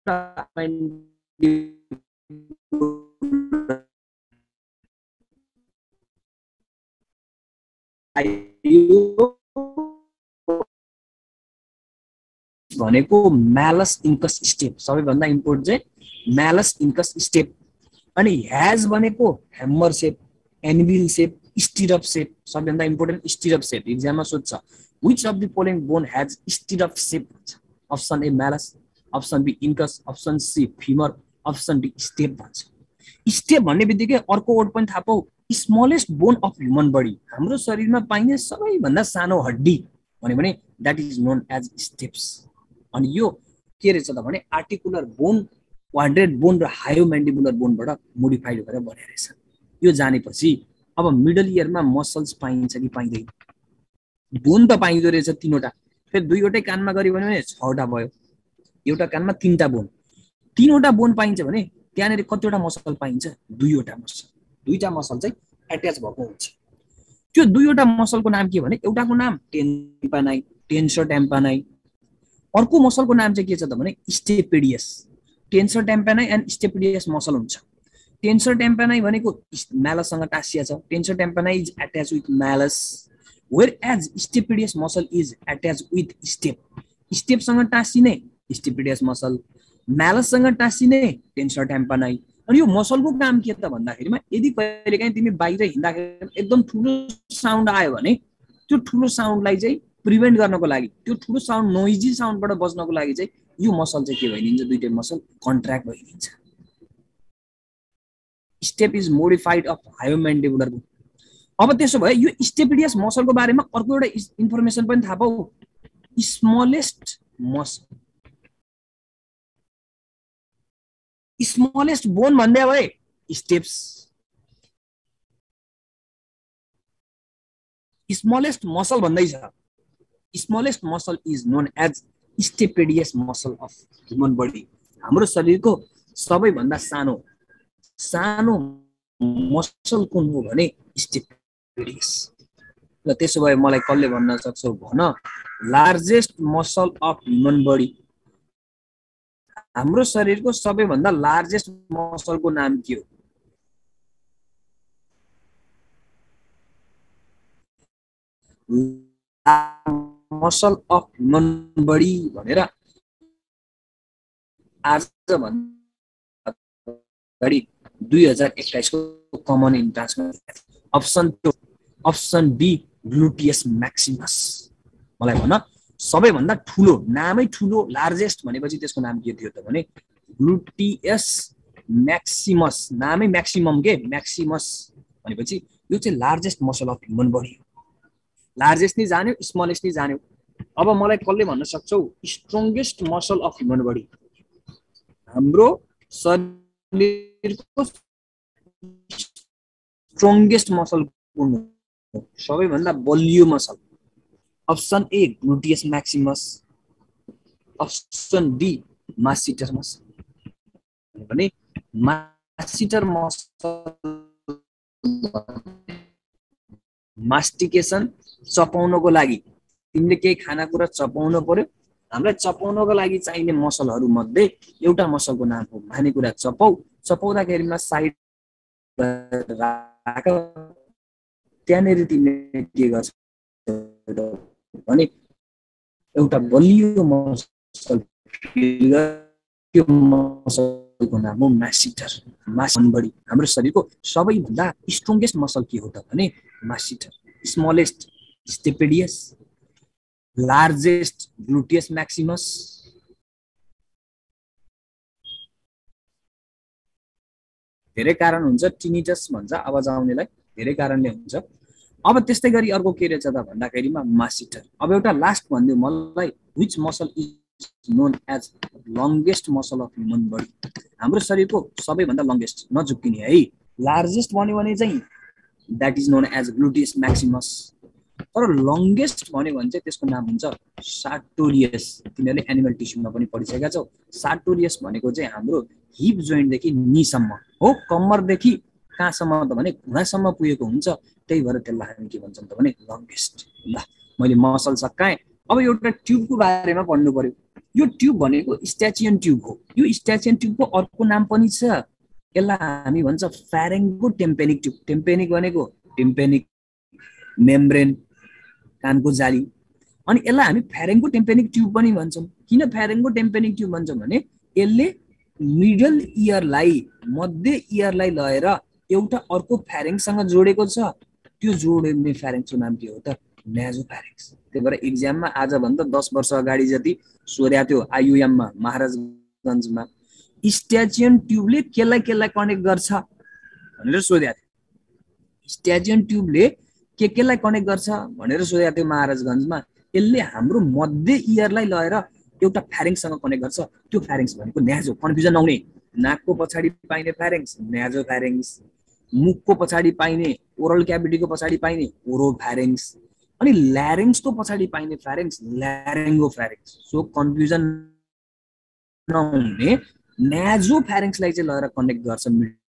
भनेको म्यालस इन्कस स्टेप। सबैभन्दा इम्पोर्टेन्ट चाहिँ म्यालस इन्कस स्टेप। अनि हेज भनेको hammer shape, anvil shape, stirrup shape. सबैभन्दा इम्पोर्टेन्ट स्टिरअप सेप, एक्जाममा सोध्छ which of the following bone has stirrup shape भन्छ। Option A malleus, option B incus, option C femur, option D stapes भन्छ। Stapes भन्ने बित्तिकै अर्को word पनि थाहा पाऊ, smallest bone of human body. हाम्रो शरीरमा पाइने सबैभन्दा सानो हड्डी भन्यो भने that is known as steps. अनि यो के रहेछ त भने आर्टिकुलर बोन, क्वाड्रेट बोन र हायोम्यान्डिबुलर बोनबाट मोडिफाइड गरेर बनेको रहेछ। यो जानेपछि अब मिडल इयरमा मसल्स पाइन्छ कि पाइँदैन? बोन त पाइँदो रहेछ 3 वटा, फेरि 2 वटै कानमा गऱ्यो भने 6 वटा भयो। एउटा कानमा 3टा बोन, 3 वटा बोन पाइन्छ भने त्यहाँनिर कतिवटा मसल पाइन्छ? 2 वटा मसल। 2टा मसल चाहिँ एट्याच भएको हुन्छ। त्यो 2 वटा मसलको नाम के भने एउटाको नाम टेम्पानाइ, टेन्सर टेम्पानाइ। अर्को मसलको नाम चाहिँ के छ त भने stapedius. Tensor tympani and stapedius muscle हुन्छ। टेन्सर टेम्पानाइ भनेको म्यालससँग टाँसिया छ। Tensor tympani is attach with malleus, whereas stapedius muscle is attach with stapes स्टेपसँग टाँसिने स्टेपिडियस मसल म्यालससँग टाँसिने टेन्सर टाम्पानाई अनि यो मसलको काम के त भन्दाखेरिमा यदि कहिलेकाहीँ तिमी बाहिर हिँड्दाखेरि एकदम ठुलो साउन्ड आयो भने त्यो ठुलो साउन्डलाई चाहिँ प्रिभेन्ट गर्नको लागि त्यो ठुलो साउन्ड नोइजी साउन्डबाट बच्नको लागि चाहिँ यो मसल चाहिँ के भइदिन्छ दुईटै मसल कन्ट्र्याक्ट भइदिन्छ stapes is modified of hyomandibular अब त्यसो भए यो स्टेपिडियस मसलको बारेमा अर्को एउटा इन्फर्मेसन पनि थाहा पाऊ स्मलेस्ट मसल स्मलेस्ट बोन भन्दै भए स्टेप्स स्मलेस्ट मसल भन्दैछ smallest muscle is known as stapedius muscle of human body हाम्रो शरीरको सबैभन्दा सानो सानो मसल कुन हो भने स्टेपिडियस ल त्यसो भए मलाई कसले भन्न सक्छौ भन largest muscle of human body हाम्रो शरीरको सबैभन्दा लार्जेस्ट मसलको नाम के हो मसल अफ ह्युमन बडी भनेर आज भन्दा 2021 को कमन इन्ट्रान्समा अप्सन बी ग्लुटियस म्याक्सिमस मलाई भन सबैभन्दा ठुलो नामै ठुलो लार्जेस्ट भनेपछि त्यसको नाम के थियो त भने ग्लुटियस म्याक्सिमस नामै म्याक्सिमम के म्याक्सिमस भनेपछि यो चाहिँ largest muscle of human body हो लार्जेस्ट नि जान्यो स्मलेस्ट नि जान्यो अब मलाई कसले भन्न सक्छौ strongest muscle of human body हाम्रो शरीरको स्ट्रङ्गेस्ट मसल कुन हो सबैभन्दा बलियो muscle option A gluteus maximus option B masseter muscle भने मास्टिटर मसल मास्टिकेसन चपाउनको लागि तिमीले केही खानाकुरा चपाउनु पर्यो हामीलाई चपाउनको लागि चाहिने मसलहरू मध्ये एउटा मसलको नाम हो खानेकुरा चपाउँदाखेरिमा साइड राख त्यहाँनेरि तिमीले के गर्छ भने एउटा बलियो मसल त्यो मसलको नाम हो मास्टिटर बडी हाम्रो शरीरको सबैभन्दा स्ट्रङ्गेस्ट मसल के हो त भने masseter smallest stapedius largest gluteus maximus धेरै कारण हुन्छ टिनिटस भन्छ आवाज आउनेलाई धेरै कारणले हुन्छ अब त्यस्तै गरी अर्को के रहेछ त भन्दाखेरिमा मास्टिटर अब एउटा लास्ट भन्दियो मलाई which muscle is known as longest muscle of human body हाम्रो शरीरको सबैभन्दा लङ्गेस्ट नझुक्किने है लार्जेस्ट भन्यो भने चाहिँ that is known as gluteus maximus तर लङ्गेस्ट भन्यो भने चाहिँ त्यसको नाम हुन्छ सार्टोरियस तिमीहरूले एनिमल टिस्युमा पनि पढिसकेका छौ सार्टोरियस भनेको चाहिँ हाम्रो हिप जोइन्टदेखि नीसम्म हो कम्मरदेखि कहाँसम्म त भने घुँडासम्म पुगेको हुन्छ त्यही भएर त्यसलाई हामी के भन्छौँ त भने लङ्गेस्ट ल मैले मसल सकाएँ अब एउटा ट्युबको बारेमा पढ्नु पर्यो यो ट्युब भनेको स्ट्याचियन ट्युब हो यो स्ट्याचियन ट्युबको अर्को नाम पनि छ यसलाई हामी भन्छ फ्यारेङ्गो टेम्पेनिक ट्युब टेम्पेनिक भनेको टेम्पेनिक मेम्ब्रेन कानको जाली अनि यसलाई हामी फ्यारेङ्गो टेम्पेनिक ट्युब पनि भन्छौँ किन फ्यारेङ्गो टेम्पेनिक ट्युब भन्छौँ भने यसले मिडल इयरलाई मध्य इयरलाई लगेर एउटा अर्को फ्यारेङ्गसँग जोडेको छ त्यो जोड्ने फ्यारेङ्गको नाम के हो त नेजोफ्यारिङ्स त्यही भएर एक्जाममा आजभन्दा 10 वर्ष अगाडि जति सोध्या थियो आइयुएममा महाराजगञ्जमा स्ट्याचियन ट्युबले केलाई कनेक्ट गर्छ भनेर सोध्या थियो स्ट्याचियन ट्युबले केलाई कनेक्ट गर्छ भनेर सोध्या थियो महाराजगञ्जमा यसले हाम्रो मध्य इयरलाई लगेर एउटा फ्यारिङ्ससँग कनेक्ट गर्छ त्यो फ्यारिङ्स भनेको न्याजो कन्फ्युजन नहुने नाकको पछाडि पाइने फ्यारिङ्स न्याजो फ्यारिङ्स मुखको पछाडि पाइने ओरल क्याभिटीको पछाडि पाइने ओरो फ्यारिङ्स अनि ल्यारिङ्सको पछाडि पाइने pharynx laryngopharynx so confusion नहुने न्याजो फ्यारिङ्सलाई चाहिँ लगेर कनेक्ट गर्छ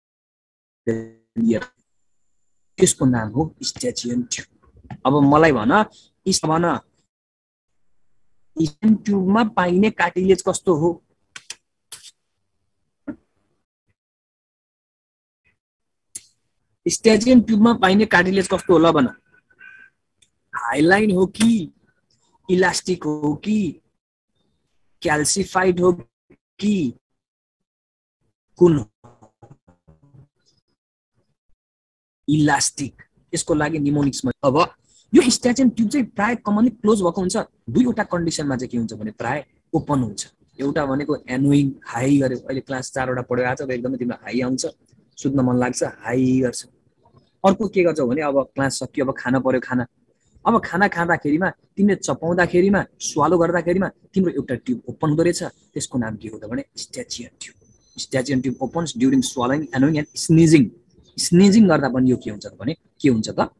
मिडल त्यसको नाम हो स्ट्याचियन ट्युब अब मलाई भन स्ट्याचियन ट्युबमा पाइने कार्टिलेज कस्तो हो स्ट्याचियन ट्युबमा पाइने कार्टिलेज कस्तो होला भन हाइलाइन हो कि इलास्टिक हो कि क्याल्सिफाइड हो कि कुन इलास्टिक, यसको लागि निमोनिक्समा। अब यो स्ट्याचन ट्युब चाहिँ प्राय कमनली क्लोज भएको हुन्छ, दुईवटा कन्डिसनमा चाहिँ के हुन्छ भने प्राय ओपन हुन्छ। एउटा भनेको एनोइङ हाई गर्यो, अहिले क्लास 4 वटा पढ्यो आज, एकदमै तिम्रो हाई आउँछ, सुत्न मन लाग्छ, हाई गर्छ। अर्को के गर्छ भने अब क्लास सकियो, अब खाना पर्यो, खाना अब खाना खाँदाखेरिमा तिमीले चपाउँदाखेरिमा स्वालो गर्दाखेरिमा तिम्रो एउटा ट्युब ओपन हुँदो रहेछ, त्यसको नाम के हो त भने Eustachian tube. Eustachian tube opens during swallowing, yawning and sneezing. Sneezing गर्दा पनि यो के हुन्छ भने के हुन्छ त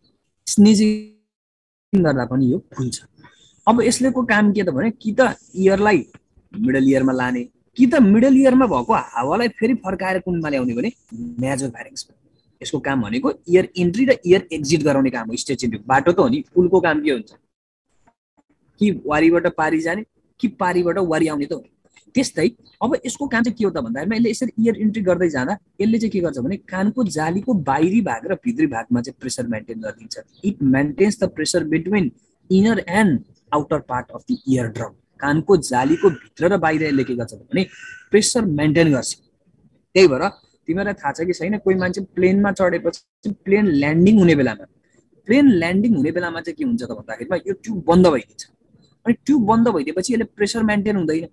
स्निजिङ गर्दा पनि यो खुल्छ। अब यसलेको काम के त भने कि त इयरलाई मिडल इयरमा लाने, कि त मिडल इयरमा भएको हावालाई फेरि फर्काएर कुनमा ल्याउने भने नेजोफेरिङ्समा। यसको काम भनेको इयर इन्ट्री र इयर एक्जिट गराउने काम हो स्ट्याचियन ट्युब। बाटो त हो नि, पुलको काम के हुन्छ कि वारीबाट पारी जाने कि पारीबाट वारी आउने त हो। त्यस्तै अब यसको काम चाहिँ के हो त भन्दाखेरि यसले यसरी इयर इन्ट्री गर्दै जाँदा यसले चाहिँ के गर्छ भने कानको जालीको बाहिरी भाग र भित्री भागमा चाहिँ प्रेसर मेन्टेन गरिदिन्छ। It maintains the pressure between inner and outer part of the ear drum. कानको जालीको भित्र र बाहिर यसले के गर्छ भने प्रेसर मेन्टेन गर्छ। त्यही भएर तिमीलाई थाहा छ कि छैन, कोही मान्छे प्लेनमा चढेपछि प्लेन ल्यान्डिङ हुने बेलामा चाहिँ के हुन्छ त भन्दाखेरिमा यो ट्युब बन्द भइदिन्छ। अनि ट्युब बन्द भइदिएपछि यसले प्रेसर मेन्टेन हुँदैन।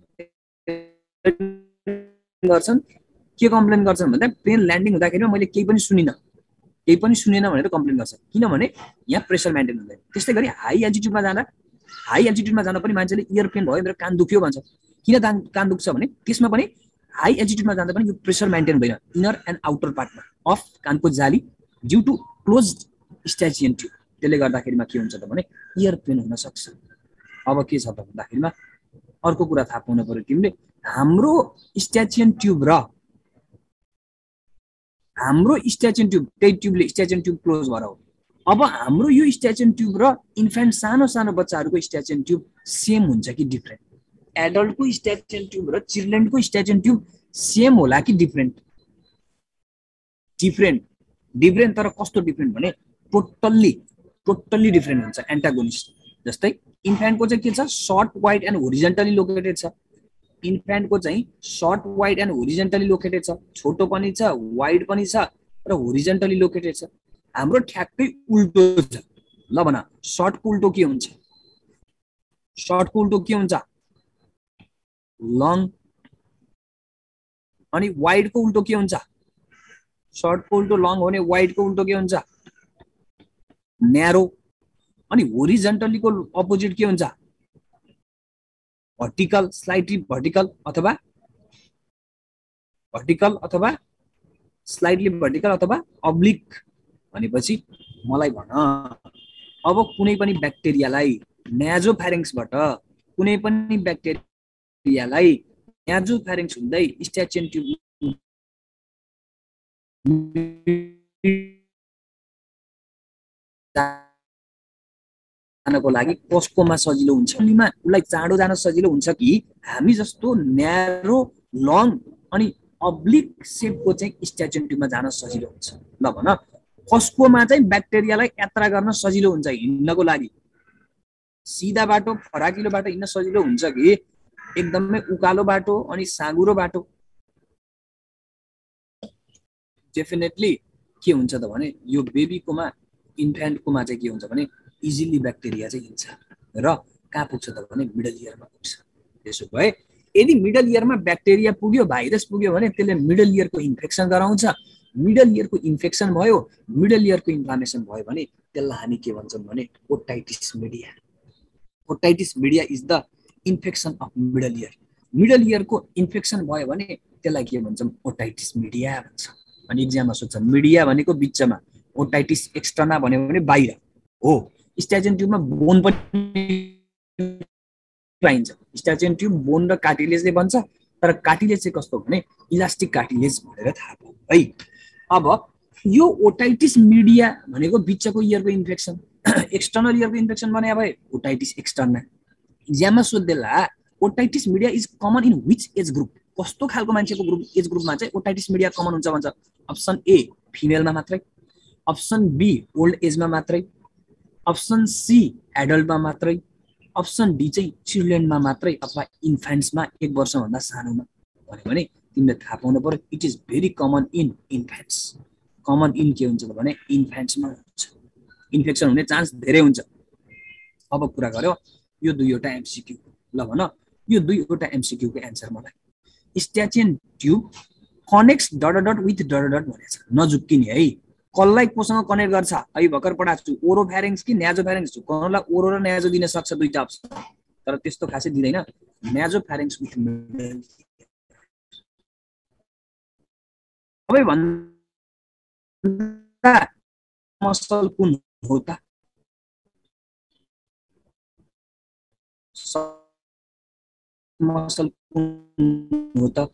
गर्छन् के कम्प्लेन गर्छन् भन्दा प्लेन ल्यान्डिङ हुँदाखेरिमा मैले केही पनि सुनेन भनेर कम्प्लेन गर्छ, किनभने यहाँ प्रेसर मेन्टेन हुँदैन। त्यस्तै गरी हाई एल्टिट्युडमा जाँदा पनि मान्छेले इयर पेन भयो, मेरो कान दुख्यो भन्छ। किन कान दुख्छ भने त्यसमा पनि हाई एल्टिट्युडमा जाँदा पनि यो प्रेसर मेन्टेन हुँदैन इनर एन्ड आउटर पार्टमा अफ कानको जाली due to close Eustachian tube. त्यसले गर्दाखेरिमा के हुन्छ त भने इयर पेन हुन सक्छ। अब के छ त भन्दाखेरिमा अर्को कुरा थाहा पाउनु पर्यो तिमीले, हाम्रो स्ट्याचियन ट्युब त्यही ट्युबले स्ट्याचियन ट्युब क्लोज भएर हो। अब हाम्रो यो स्ट्याचियन ट्युब र इन्फेन्ट सानो बच्चाहरूको स्ट्याचियन ट्युब सेम हुन्छ कि डिफ्रेन्ट? एडल्टको स्ट्याचियन ट्युब र चिल्ड्रेनको स्ट्याचियन ट्युब सेम होला कि डिफ्रेन्ट? डिफ्रेन्ट। तर कस्तो डिफ्रेन्ट भने टोटल्ली डिफ्रेन्ट हुन्छ, एन्टागोनिस्ट। जस्तै इन्फेन्टको चाहिँ के छ, short wide and horizontally located छ। इन्फेन्टको चाहिँ short wide and horizontally located छ, छोटो पनि छ, वाइड पनि छ र होरिजेन्टली लोकेटेड छ। हाम्रो ठ्याक्कै उल्टो छ। ल भन, सर्टको उल्टो के हुन्छ? लङ। अनि वाइडको उल्टो के हुन्छ? सर्टको उल्टो लङ हो भने वाइडको उल्टो के हुन्छ? न्यारो। अनि होरिजेन्टलीको अपोजिट के हुन्छ? भर्टिकल, स्लाइटली भर्टिकल अथवा स्लाइटली भर्टिकल अथवा अब्लिक। भनेपछि मलाई भन, अब कुनै पनि ब्याक्टेरियालाई नेजोफेरिङ्सबाट नेजोफेरिङ्स हुँदै स्ट्याचियन ट्युब जानको लागि कसकोमा सजिलो हुन्छ? उसलाई चाँडो जान सजिलो हुन्छ कि हामी जस्तो न्यारो, लङ अनि अब्लिक सेपको चाहिँ स्ट्याचियन ट्युबमा जान सजिलो हुन्छ? ल भन, कसकोमा चाहिँ ब्याक्टेरियालाई यात्रा गर्न सजिलो हुन्छ हिँड्नको लागि? सिधा बाटो, फराकिलो बाटो हिँड्न सजिलो हुन्छ कि एकदमै उकालो बाटो अनि साँगुरो बाटो? डेफिनेटली के हुन्छ त भने यो बेबीकोमा, इन्फेन्टकोमा चाहिँ के हुन्छ भने इजिली ब्याक्टेरिया चाहिँ हिँड्छ र कहाँ पुग्छ त भने मिडल इयरमा पुग्छ। त्यसो भए यदि मिडल इयरमा ब्याक्टेरिया पुग्यो, भाइरस पुग्यो भने त्यसले मिडल इयरको इन्फेक्सन गराउँछ। मिडल इयरको इन्फेक्सन भयो, मिडल इयरको इन्फ्लामेसन भयो भने त्यसलाई हामी के भन्छौँ भने otitis media. Otitis media is the infection of middle ear. Middle इयरको इन्फेक्सन भयो भने त्यसलाई के भन्छौँ? ओटाइटिस मिडिया भन्छ। अनि इक्जाममा सोध्छ मिडिया भनेको बिचमा, ओटाइटिस एक्सटर्ना भन्यो भने बाहिर हो। स्ट्याचियन ट्युबमा बोन पनि पाइन्छ। स्ट्याचियन ट्युब बोन र कार्टिलेजले बन्छ, तर कार्टिलेज चाहिँ कस्तो भने इलास्टिक कार्टिलेज भनेर थाहा पाऊ है। अब यो ओटाइटिस मिडिया भनेको बिचको इयरको इन्फेक्सन, एक्सटर्नल इयरको इन्फेक्सन भने अब ओटाइटिस एक्सटर्ना। इक्जाममा सोध्देला otitis media is common in which age group? कस्तो खालको मान्छेको एज ग्रुपमा चाहिँ ओटाइटिस मिडिया कमन हुन्छ भन्छ? अप्सन ए फिमेलमा मात्रै, अप्सन बी ओल्ड एजमा मात्रै, अप्सन सी एडल्टमा मात्रै, अप्सन डी चाहिँ चिल्ड्रेनमा मात्रै अथवा इन्फेन्ट्समा 1 वर्षभन्दा सानोमा भने तिमीले थाहा पाउनु पर्यो it is very common in infants. Common in के हुन्छ भने इन्फेन्ट्समा हुन्छ, इन्फेक्सन हुने चान्स धेरै हुन्छ। अब कुरा गर्यो यो दुईवटा एमसीक्यू, ल भन यो दुईवटा एमसीक्यू को एन्सर मलाई। Eustachian tube connects dot dot with dot dot भनेको छ, नझुक्किने है। कसलाई कोसँग कनेक्ट गर्छ अहिले भर्खर पढाएको छु, ओरोफ्यारिङ्स कि न्याजोफ्यारिङ्स, कसलाई ओरो र न्याजो दिन सक्छ, दुईटा अप्सन, तर त्यस्तो खासै दिँदैन। Nasopharynx with middle. अब भन्दा मसल कुन हो त? मसल कुन हो त?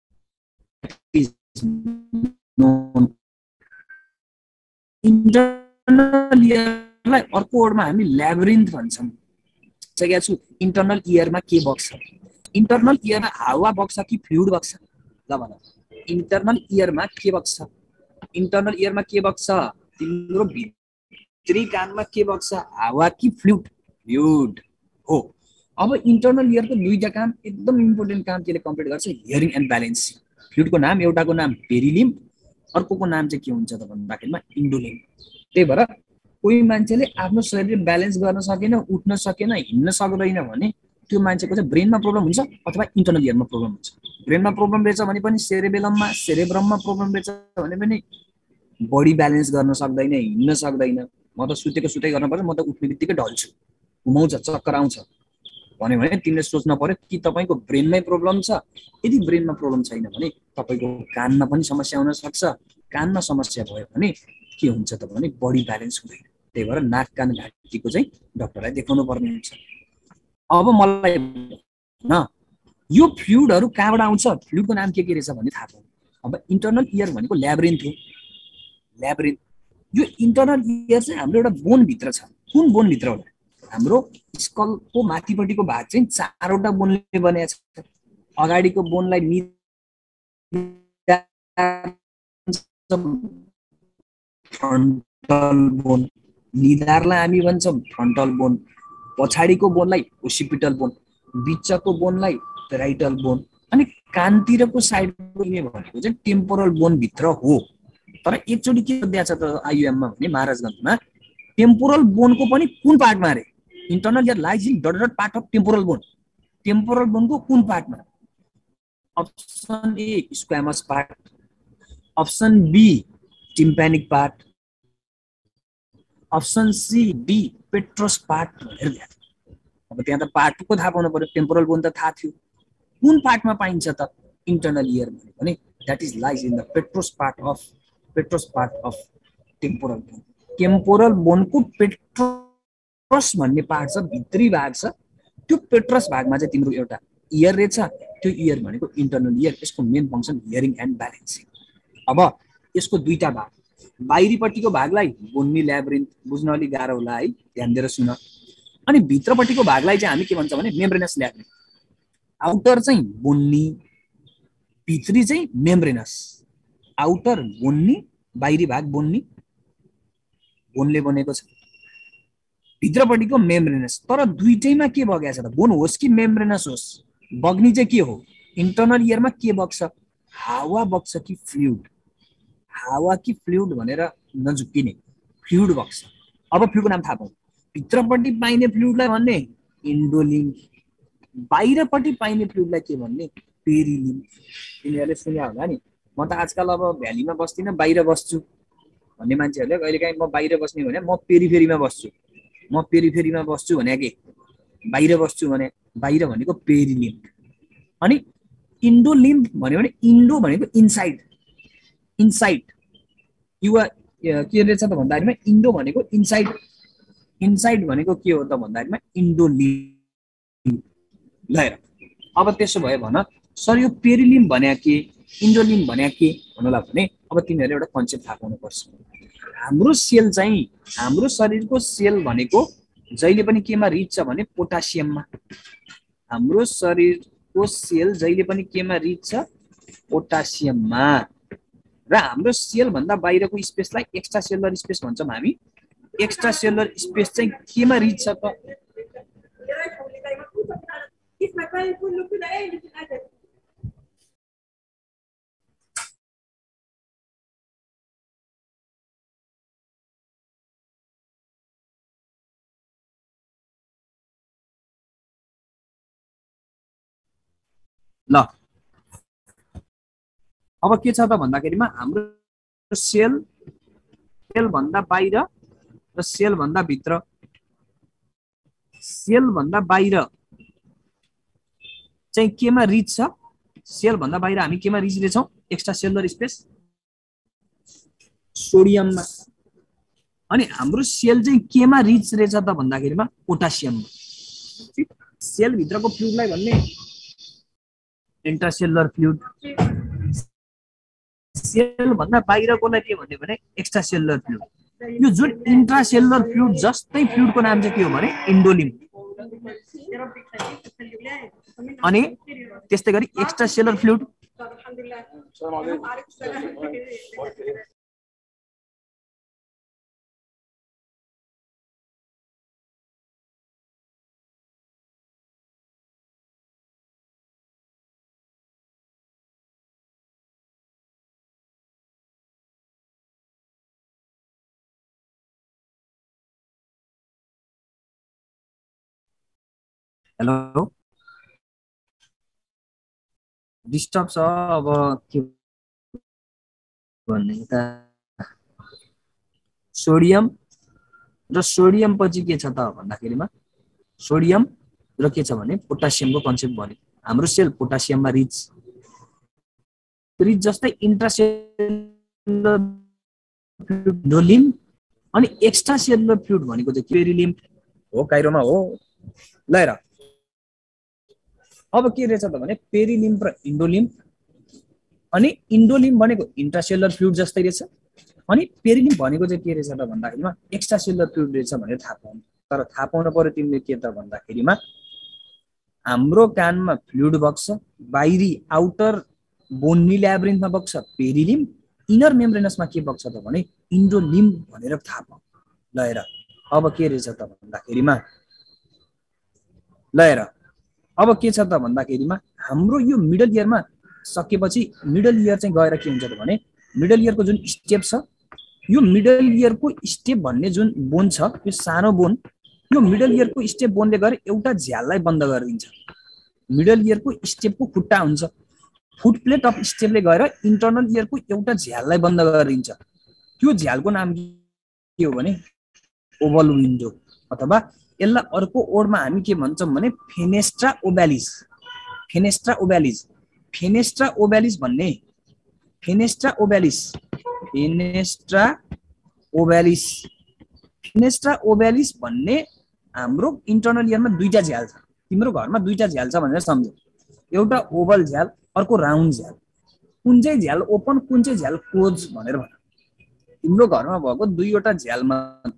इन्टरनल इयरलाई अर्को वर्डमा हामी ल्याब्रिन्थ भन्छौँ। सकेको छु। इन्टरनल इयरमा के बग्छ? इन्टरनल इयरमा हावा बग्छ कि फ्लुइड बग्छ? ल भन, इन्टरनल इयरमा के बग्छ? इन्टरनल इयरमा के बग्छ? तिम्रो भित्री कानमा के बग्छ? हावा कि फ्लुइड? फ्लुइड हो। अब इन्टरनल इयरको दुईटा काम, एकदम इम्पोर्टेन्ट काम केले कम्प्लिट गर्छ? Hearing and balancing. फ्लुइडको नाम, एउटाको नाम पेरिलिम्ब, अर्कोको नाम चाहिँ के हुन्छ त भन्दाखेरिमा इन्डोलिम्ब। त्यही भएर कोही मान्छेले आफ्नो शरीर ब्यालेन्स गर्न सकेन, उठ्न सकेन, हिँड्न सक्दैन भने त्यो मान्छेको चाहिँ ब्रेनमा प्रब्लम हुन्छ अथवा इन्टरनल इयरमा प्रब्लम हुन्छ। ब्रेनमा प्रब्लम रहेछ भने पनि सेरेबेलममा, सेरेब्रममा प्रब्लम रहेछ भने पनि बडी ब्यालेन्स गर्न सक्दैन, हिँड्न सक्दैन। म त सुतेको सुतै गर्नुपर्छ, म त उठ्ने बित्तिकै ढल्छु, घुमाउँछ, चक्कर आउँछ भन्यो भने तिमीले सोच्न पर्यो कि तपाईँको ब्रेनमै प्रब्लम छ। यदि ब्रेनमा प्रब्लम छैन भने तपाईँको कानमा पनि समस्या हुन सक्छ। कानमा समस्या भयो भने के हुन्छ त भने बडी ब्यालेन्स हुँदैन। त्यही भएर नाक कान घाँटीको चाहिँ डक्टरलाई देखाउनु पर्ने हुन्छ। अब मलाई न यो फ्लुइडहरू कहाँबाट आउँछ? फ्लुइडको नाम के रहेछ भन्ने थाहा पाउनु। अब इन्टरनल इयर भनेको ल्याब्रिन्थ हो। ल्याब्रिन्थ, यो इन्टरनल इयर चाहिँ हाम्रो एउटा बोनभित्र छ। कुन बोनभित्र होला? हाम्रो स्कलको माथिपट्टिको भाग चाहिँ 4वटा बोनले बनेको छ। अगाडिको बोनलाई फ्रन्टल बोन, निधारलाई हामी भन्छौँ फ्रन्टल बोन, पछाडिको बोनलाई ओसिपिटल बोन, बिचको बोनलाई पेराइटल बोन, अनि कानतिरको साइडको भनेको चाहिँ टेम्पोरल बोन भित्र हो। तर एकचोटि के दिएको छ त आइयुएममा भने महाराजगञ्जमा टेम्पोरल बोनको पनि कुन पार्टमा अरे? Internal ear lies in dot dot part of temporal bone. Temporal बोनको कुन पार्टमा? Option A squamous part, option B tympanic part, option C D petrous part भनेर दिएको छ। अब त्यहाँ त पार्टको थाहा पाउनु पर्यो, टेम्पोरल बोन त थाहा थियो। कुन पार्टमा पाइन्छ त इन्टरनल इयर भने that is lies in the petrous part of temporal bone. Temporal बोनको पेट्रस भन्ने पार्ट छ, भित्री भाग छ। त्यो पेट्रस भागमा चाहिँ तिम्रो एउटा इयर रहेछ। त्यो इयर भनेको इन्टरनल इयर। यसको main function hearing and balancing. अब यसको दुईटा भाग, बाहिरीपट्टिको भागलाई बोन्नी ल्याब्रिन्थ, बुझ्न अलिक गाह्रो होला है, ध्यान दिएर सुन। अनि भित्रपट्टिको भागलाई चाहिँ हामी के भन्छ भने मेम्ब्रेनस ल्याब्रिन्थ। आउटर चाहिँ बोन्नी, भित्री चाहिँ मेम्ब्रेनस। आउटर बोन्नी, बाहिरी भाग बोन्नी, बोनले बनेको छ। भित्रपट्टिको मेम्ब्रेनस। तर दुईटैमा के बगेको छ त? बोन होस् कि मेम्ब्रेनस होस्, बग्ने चाहिँ के हो? इन्टरनल इयरमा के बग्छ? हावा बग्छ कि फ्लुइड? हावा कि फ्लुइड भनेर नझुक्किने, फ्लुइड बग्छ। अब फ्लुइडको नाम थाहा पाउँ। भित्रपट्टि पाइने फ्लुइडलाई भन्ने इन्डोलिम्फ, बाहिरपट्टि पाइने फ्लुइडलाई के भन्ने? पेरिलिम्फ। तिमीहरूले सुन्या होला नि, म त आजकल अब भ्यालीमा बस्दिनँ, बाहिर बस्छु भन्ने मान्छेहरूले कहिलेकाहीँ म बाहिर बस्ने भने म पेरिफेरीमा बस्छु, म पेरिफेरीमा बस्छु भने के? बाहिर बस्छु भने बाहिर भनेको पेरिलिम्फ। अनि इन्डोलिम्फ भन्यो भने इन्डो भनेको इनसाइड, इनसाइड युवा के रहेछ त भन्दाखेरिमा इन्डो भनेको इनसाइड, इनसाइड भनेको के हो त भन्दाखेरिमा इन्डोलिम्फ। ल हेर, अब त्यसो भयो भन सर यो पेरिलिम्फ भन्या के, इन्डोलिम्फ भन्या के भन्नुलाई भने अब तिमीहरूले एउटा कन्सेप्ट थाहा पाउनुपर्छ। हाम्रो सेल चाहिँ, हाम्रो शरीरको सेल भनेको जहिले पनि केमा रिच छ भने पोटासियममा। हाम्रो शरीरको सेल जहिले पनि केमा रिच छ? पोटासियममा। र हाम्रो सेल भन्दा बाहिरको स्पेसलाई एक्स्ट्रा सेलुलर स्पेस भन्छौँ हामी। एक्स्ट्रा सेलुलर स्पेस चाहिँ केमा रिच छ त? ल अब के छ त भन्दाखेरिमा हाम्रो सेल भन्दा बाहिर र सेल भन्दा भित्र, सेल भन्दा बाहिर चाहिँ केमा रिच छ? सेल भन्दा बाहिर हामी केमा रिच रहेछौँ? एक्स्ट्रा सेलुलर स्पेस सोडियममा। अनि हाम्रो सेल चाहिँ केमा रिच रहेछ त भन्दाखेरिमा पोटासियममा। सेल भित्रको फ्लुइडलाई भन्ने इन्ट्रासेलुलर फ्लुइड, सेल भन्दा बाहिरकोलाई के भन्ने भने एक्स्ट्रा सेलुलर फ्लुइड। यो जुन इन्ट्रासेलुलर फ्लुइड जस्तै फ्लुइडको नाम चाहिँ के हो भने इन्डोलिम। अनि त्यस्तै गरी एक्स्ट्रा सेलुलर फ्लुइड हेलो डिस्टर्ब छ। अब के भन्ने त सोडियम र सोडियम पछि के छ त भन्दाखेरिमा सोडियम र के छ भने पोटासियमको कन्सेप्ट भन्यो। हाम्रो सेल पोटासियममा रिच जस्तै इन्ट्रासेलुलर फ्लुइड अनि एक्स्ट्रा सेलुलर फ्लुइड भनेको चाहिँ पेरिलिम हो, काइरोमा हो। ल हेर अब के रहेछ त भने पेरिलिम र इन्डोलिम। अनि इन्डोलिम भनेको इन्ट्रासेलुलर फ्लुइड जस्तै रहेछ, अनि पेरिलिम भनेको चाहिँ के रहेछ त भन्दाखेरिमा एक्स्ट्रा सेलुलर फ्लुइड रहेछ भनेर थाहा पाउनु। तर थाहा पाउनु पर्यो तिमीले के त भन्दाखेरिमा हाम्रो कानमा फ्लुइड बग्छ, बाहिरी आउटर बोन्नी ल्याब्रिन्थमा बग्छ पेरिलिम, इनर मेम्ब्रेनसमा के बग्छ त भने इन्डोलिम भनेर थाहा पाऊ। ल हेर अब के रहेछ त भन्दाखेरिमा ल हेर अब के छ त भन्दाखेरिमा हाम्रो यो मिडल इयरमा सकेपछि मिडल इयर चाहिँ गएर के हुन्छ त भने मिडल इयरको जुन स्टेप छ, यो मिडल इयरको स्टेप भन्ने जुन बोन छ, यो सानो बोन, यो मिडल इयरको स्टेप बोनले गएर एउटा झ्याललाई बन्द गरिदिन्छ। मिडल इयरको स्टेपको खुट्टा हुन्छ, फुट प्लेट अफ स्टेपले गएर इन्टर्नल इयरको एउटा झ्याललाई बन्द गरिदिन्छ। त्यो झ्यालको नाम के हो भने ओभल विन्डो, अथवा यसलाई अर्को वर्डमा हामी के भन्छौँ भने fenestra ovalis. Fenestra ovalis, fenestra ovalis भन्ने fenestra ovalis, fenestra ovalis, fenestra ovalis भन्ने हाम्रो इन्टर्नल इयरमा दुईटा झ्याल छ। तिम्रो घरमा दुईटा झ्याल छ भनेर सम्झौ, एउटा ओभल झ्याल अर्को राउन्ड झ्याल। कुन चाहिँ झ्याल ओपन कुन चाहिँ झ्याल क्लोज भनेर भन। तिम्रो घरमा भएको दुईवटा झ्यालमा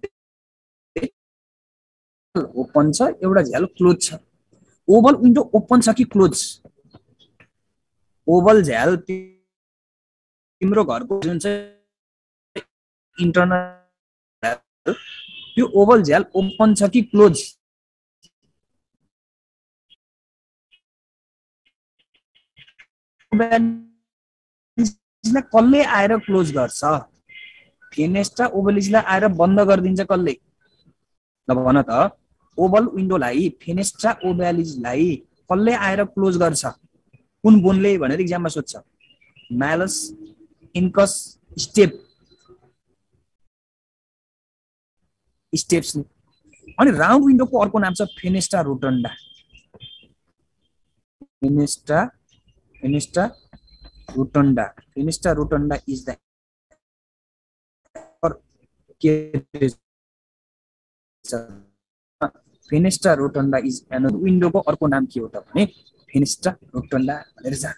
ओपन छ, एउटा झ्याल क्लोज छ। ओभल विन्डो ओपन छ कि क्लोज? ओभल झ्याल तिम्रो घरको जुन चाहिँ इन्टर्नल त्यो ओभल झ्याल ओपन छ कि क्लोज? कसले आएर क्लोज गर्छ? फेनेस्ट्रा ओभलिसलाई आएर बन्द गरिदिन्छ कसले? ल भन त, ओभल विन्डोलाई फेनेस्ट्रा ओभ्यालिसलाई कसले आएर क्लोज गर्छ? कुन बोनले भनेर एक्जाममा सोध्छ। Malleus incus stapes, stapes. अनि राउन्ड विन्डोको अर्को नाम छ fenestra rotunda. Fenestra rotunda, fenestra rotunda is the fenestra rotunda is another विन्डोको अर्को नाम के हो त भने फेनेस्ट्रा रोटन्डा भनेर जान।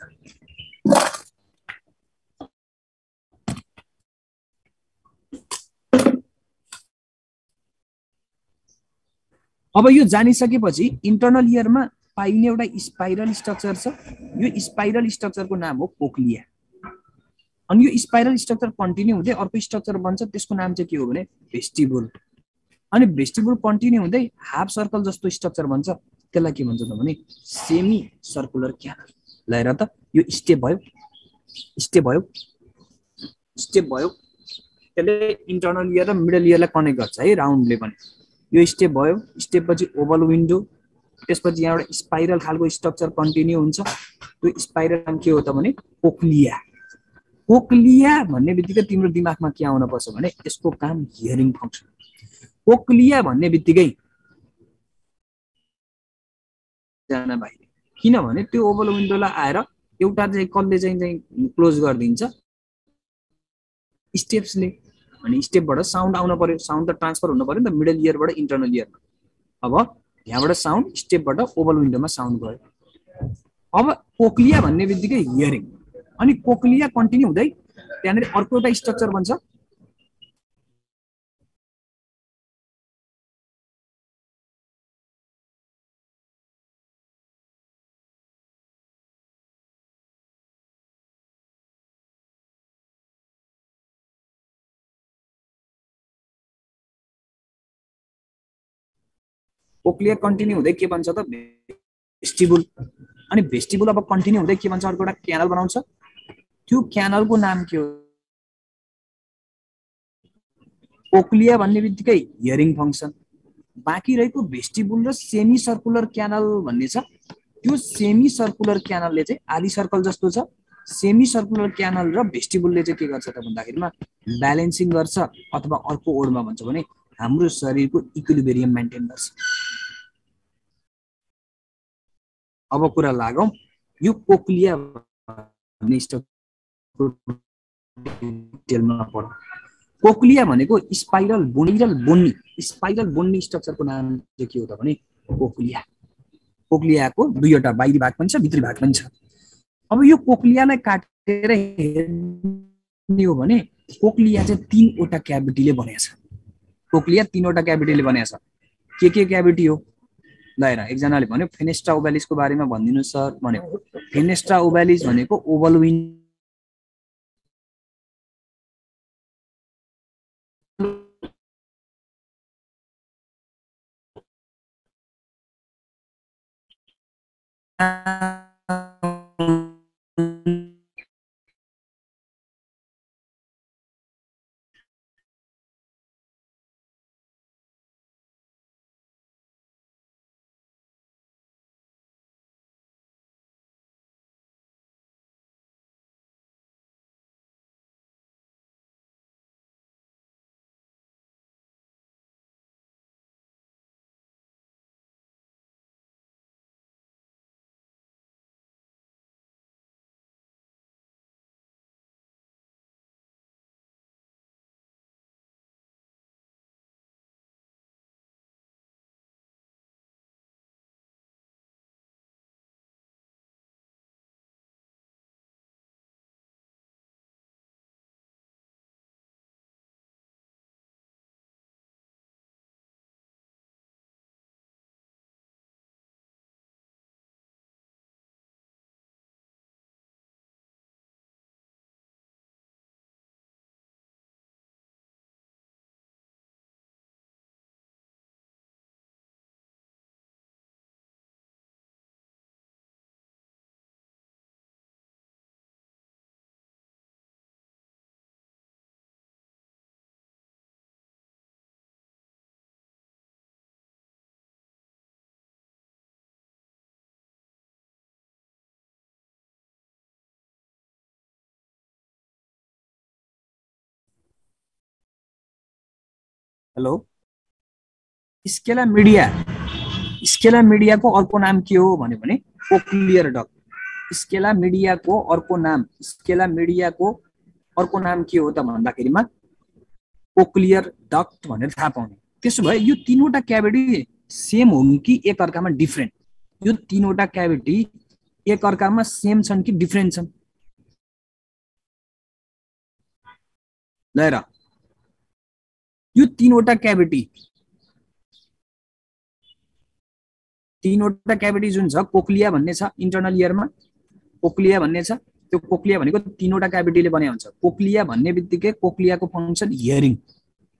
अब यो जानिसकेपछि इन्टर्नल इयरमा पाइने एउटा स्पाइरल स्ट्रक्चर छ। यो स्पाइरल स्ट्रक्चरको नाम हो कोक्लिया। अनि यो स्पाइरल स्ट्रक्चर कन्टिन्यू हुँदै अर्को स्ट्रक्चर बन्छ, त्यसको नाम चाहिँ के हो भने भेस्टिबुल। अनि भेस्टिबुल कन्टिन्यू हुँदै हाफ सर्कल जस्तो स्ट्रक्चर भन्छ, त्यसलाई के भन्छ त भने सेमी सर्कुलर क्यानल। ल हेर त, यो स्टेप भयो, स्टेप भयो, स्टेप भयो, त्यसले इन्टर्नल इयर र मिडल इयरलाई कनेक्ट गर्छ है राउन्डले पनि। यो स्टेप भयो, स्टेप पछि ओभल विन्डो, त्यसपछि यहाँबाट स्पाइरल खालको स्ट्रक्चर कन्टिन्यू हुन्छ। त्यो स्पाइरल नाम के हो त भने कोक्लिया। कोक्लिया भन्ने बित्तिकै तिम्रो दिमागमा के आउन पर्छ भने यसको काम हियरिङ फङ्सन। कोक्लिया भन्ने बित्तिकै जान भाइ, किनभने त्यो ओभल विन्डोलाई आएर एउटा चाहिँ कसले चाहिँ क्लोज गरिदिन्छ, स्टेप्सले। अनि स्टेपबाट साउन्ड आउन पर्यो, साउन्ड त ट्रान्सफर हुन पर्यो नि त मिडल इयरबाट इन्टर्नल इयरमा। अब यहाँबाट साउन्ड स्टेपबाट ओभल विन्डोमा साउन्ड गयो। अब कोक्लिया भन्ने बित्तिकै हियरिङ, अनि कोक्लिया कन्टिन्यू हुँदै त्यहाँनिर अर्को एउटा स्ट्रक्चर बन्छ, कोक्लिया कन्टिन्यू हुँदै के भन्छ त भेस्टिबुल। अनि भेस्टिबुल अब कन्टिन्यू हुँदै के भन्छ, अर्को एउटा क्यानल बनाउँछ। त्यो क्यानलको नाम के हो, कोक्लिया भन्ने बित्तिकै हियरिङ फङ्सन। बाँकी रहेको भेस्टिबुल र सेमी सर्कुलर क्यानल भन्ने छ। त्यो सेमी सर्कुलर क्यानलले चाहिँ आधी सर्कल जस्तो छ। सेमी सर्कुलर क्यानल र भेस्टिबुलले चाहिँ के गर्छ त भन्दाखेरिमा ब्यालेन्सिङ गर्छ, अथवा अर्को वर्डमा भन्छ भने हाम्रो शरीरको इक्विलिब्रियम मेन्टेन गर्छ। अब कुरा लागौँ यो कोक्लिया भन्ने डिटेलमा पढ। कोक्लिया भनेको स्पाइरल बोन्नी स्ट्रक्चरको नाम चाहिँ के हो त भने कोक्लिया। कोक्लियाको दुईवटा बाहिरी भाग पनि छ, भित्री भाग पनि छ। अब यो कोक्लियालाई काटेर हेर्ने हो भने कोक्लिया चाहिँ तीनवटा क्याभिटीले बनेको छ। कोक्लिया तीनवटा क्याभिटीले बनेको छ। के क्याभिटी हो ल हेर, एकजनाले भन्यो फेनेस्ट्रा ओभ्यालिसको बारेमा भनिदिनु सर भन्यो। फेनेस्ट्रा ओभ्यालिस भनेको ओभल विन्डो हेलो स्केला मिडियाको अर्को नाम के हो भने कोक्लियर डक्ट। स्केला मिडियाको अर्को नाम के हो त भन्दाखेरिमा कोक्लियर डक्ट भनेर थाहा पाउने। त्यसो भए यो तीनवटा क्याभिटी सेम हुन् कि एक अर्कामा डिफरेन्ट? यो तीनवटा क्याभिटी एक अर्कामा सेम छन् कि डिफरेन्ट छन्? ल हेर, यो तीनवटा क्याभिटी जुन छ कोक्लिया भन्ने छ इन्टर्नल इयरमा, कोक्लिया भन्ने छ। त्यो कोक्लिया भनेको तीनवटा क्याभिटीले बने हुन्छ। कोक्लिया भन्ने बित्तिकै कोक्लियाको फङ्सन हियरिङ।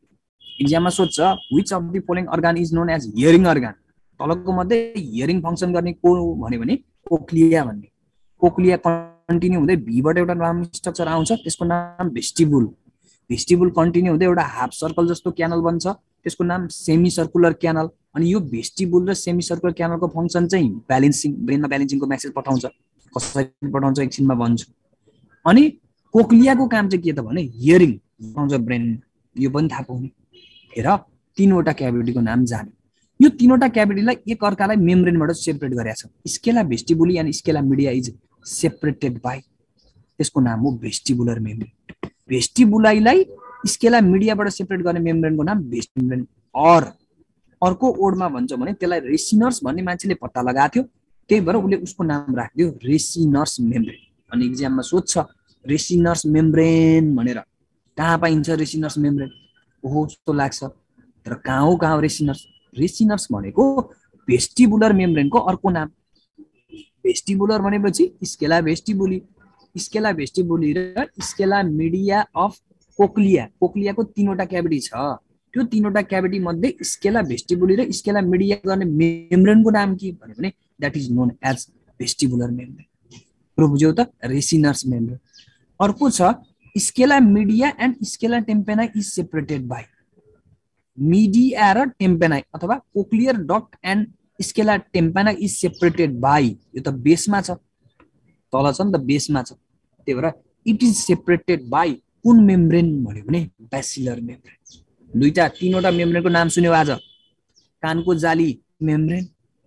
एक्जाममा सोध्छ which of the following organ is known as hearing organ, तलको मध्ये हियरिङ फङ्सन गर्ने को भन्यो भने कोक्लिया भन्ने। कोक्लिया कन्टिन्यू हुँदै भीबाट एउटा नाम स्ट्रक्चर आउँछ, त्यसको नाम भेस्टिबुल। भेस्टिबुल कन्टिन्यू हुँदै एउटा हाफ सर्कल जस्तो क्यानल बन्छ, त्यसको नाम सेमी सर्कुलर क्यानल। अनि यो भेस्टिबुल र सेमी सर्कुलर क्यानलको फङ्सन चाहिँ ब्यालेन्सिङ, ब्रेनमा ब्यालेन्सिङको मेसेज पठाउँछ। कसरी पठाउँछ एकछिनमा भन्छु। अनि कोक्लियाको काम चाहिँ के त भने हियरिङ आउँछ ब्रेन, यो पनि थाहा पाउने। हेर तीनवटा क्याभिटीको नाम जाने। यो तीनवटा क्याभिटीलाई एक अर्कालाई मेम्ब्रेनबाट सेपरेट गरेको छ। Scala vestibuli and scala media is separated by, त्यसको नाम हो भेस्टिबुलर मेम्ब्रेन। भेस्टिबुलाईलाई स्केला मिडियाबाट सेपरेट गर्ने मेम्ब्रेनको नाम भेस्टिबुलर। और अर्को ओडमा भन्छ भने त्यसलाई रेसिनर्स भन्ने मान्छेले पत्ता लगाएको थियो, त्यही भएर उसले उसको नाम राखिदियो रेसिनर्स मेम्ब्रेन। अनि एक्जाममा सोध्छ रेसिनर्स मेम्ब्रेन भनेर, कहाँ पाइन्छ रेसिनर्स मेम्ब्रेन? ओहो जस्तो लाग्छ, तर कहाँ हो रेसिनर्स? रेसिनर्स भनेको भेस्टिबुलर मेम्ब्रेनको अर्को नाम। भेस्टिबुलर भनेपछि स्केला भेस्टिबुली, स्केला भेस्टिबुली र स्केला मिडिया अफ कोक्लिया। कोक्लियाको तीनवटा क्याभिटी छ, त्यो तीनवटा क्याभिटी मध्ये स्केला भेस्टिबुली र स्केला मिडिया गर्ने मेम्ब्रेनको नाम के भन्यो भने that is known as vestibular membrane. प्रो बुझ्यौ त? Reissner's membrane. अर्को छ scala media and scala tympani is separated by. Media र टेम्पेनाई अथवा cochlear duct and scala tympani is separated by, यो त बेसमा छ, तल छ नि त बेसमा छ, त्यही भएर इट इज सेपरेटेड बाई कुन मेम्ब्रेन भन्यो भने ब्यासिलर मेम्ब्रेन। दुईटा तीनवटा मेम्ब्रेनको नाम सुन्यौ आज? कानको जाली मेम्ब्रेन,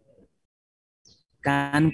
कान,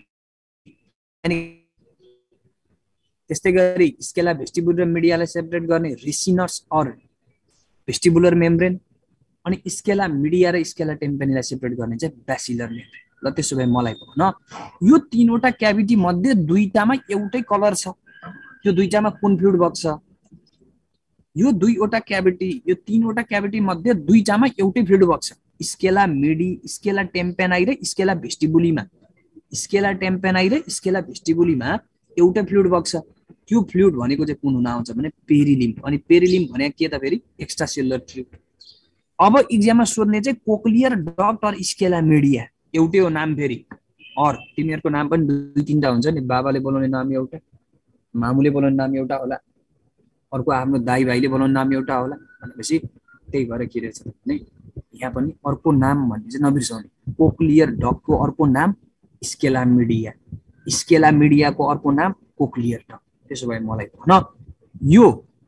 त्यस्तै गरी स्केला भेस्टिबुल र मिडियालाई सेपरेट गर्ने रेसिनर्स और भेस्टिबुलर मेम्ब्रेन, अनि स्केला मिडिया र स्केला टेम्पेनाईलाई सेपरेट गर्ने चाहिँ ब्यासिलर मेम्ब्रेन। ल त्यसो भए मलाई भन, यो तीनवटा क्याभिटी मध्ये दुईटामा एउटै कलर छ, त्यो दुईटामा कुन फ्लुइड बग्छ? यो दुईवटा क्याभिटी, यो तीनवटा क्याभिटी मध्ये दुईटामा एउटै फ्लुइड बग्छ, स्केला स्केला टेम्पेनाई र स्केला भेस्टिबुलीमा। स्केला टेम्पेनाई र स्केला भेस्टिबुलीमा एउटै फ्लुइड बग्छ, त्यो फ्लुइड भनेको चाहिँ कुन हुन आउँछ भने पेरिलिम्फ। अनि पेरिलिम्फ भने के त फेरि एक्स्ट्रा सेलुलर फ्लुइड। अब एक्जाममा सोध्ने चाहिँ cochlear duct or scala media, एउटै हो नाम फेरि। और तिमीहरूको नाम पनि दुई तीनटा हुन्छ नि, बाबाले बोलाउने नाम एउटा, मामुले बोलाउने नाम एउटा होला, अर्को आफ्नो दाइ भाइले बोलाउने नाम एउटा होला भनेपछि त्यही भएर के रहेछ भने यहाँ पनि अर्को नाम भन्ने चाहिँ नबिर्साउने। कोक्लियर डक्टको अर्को नाम स्केला मिडिया, स्केला मिडियाको अर्को नाम कोक्लियर डक्ट। त्यसो भए मलाई भन, यो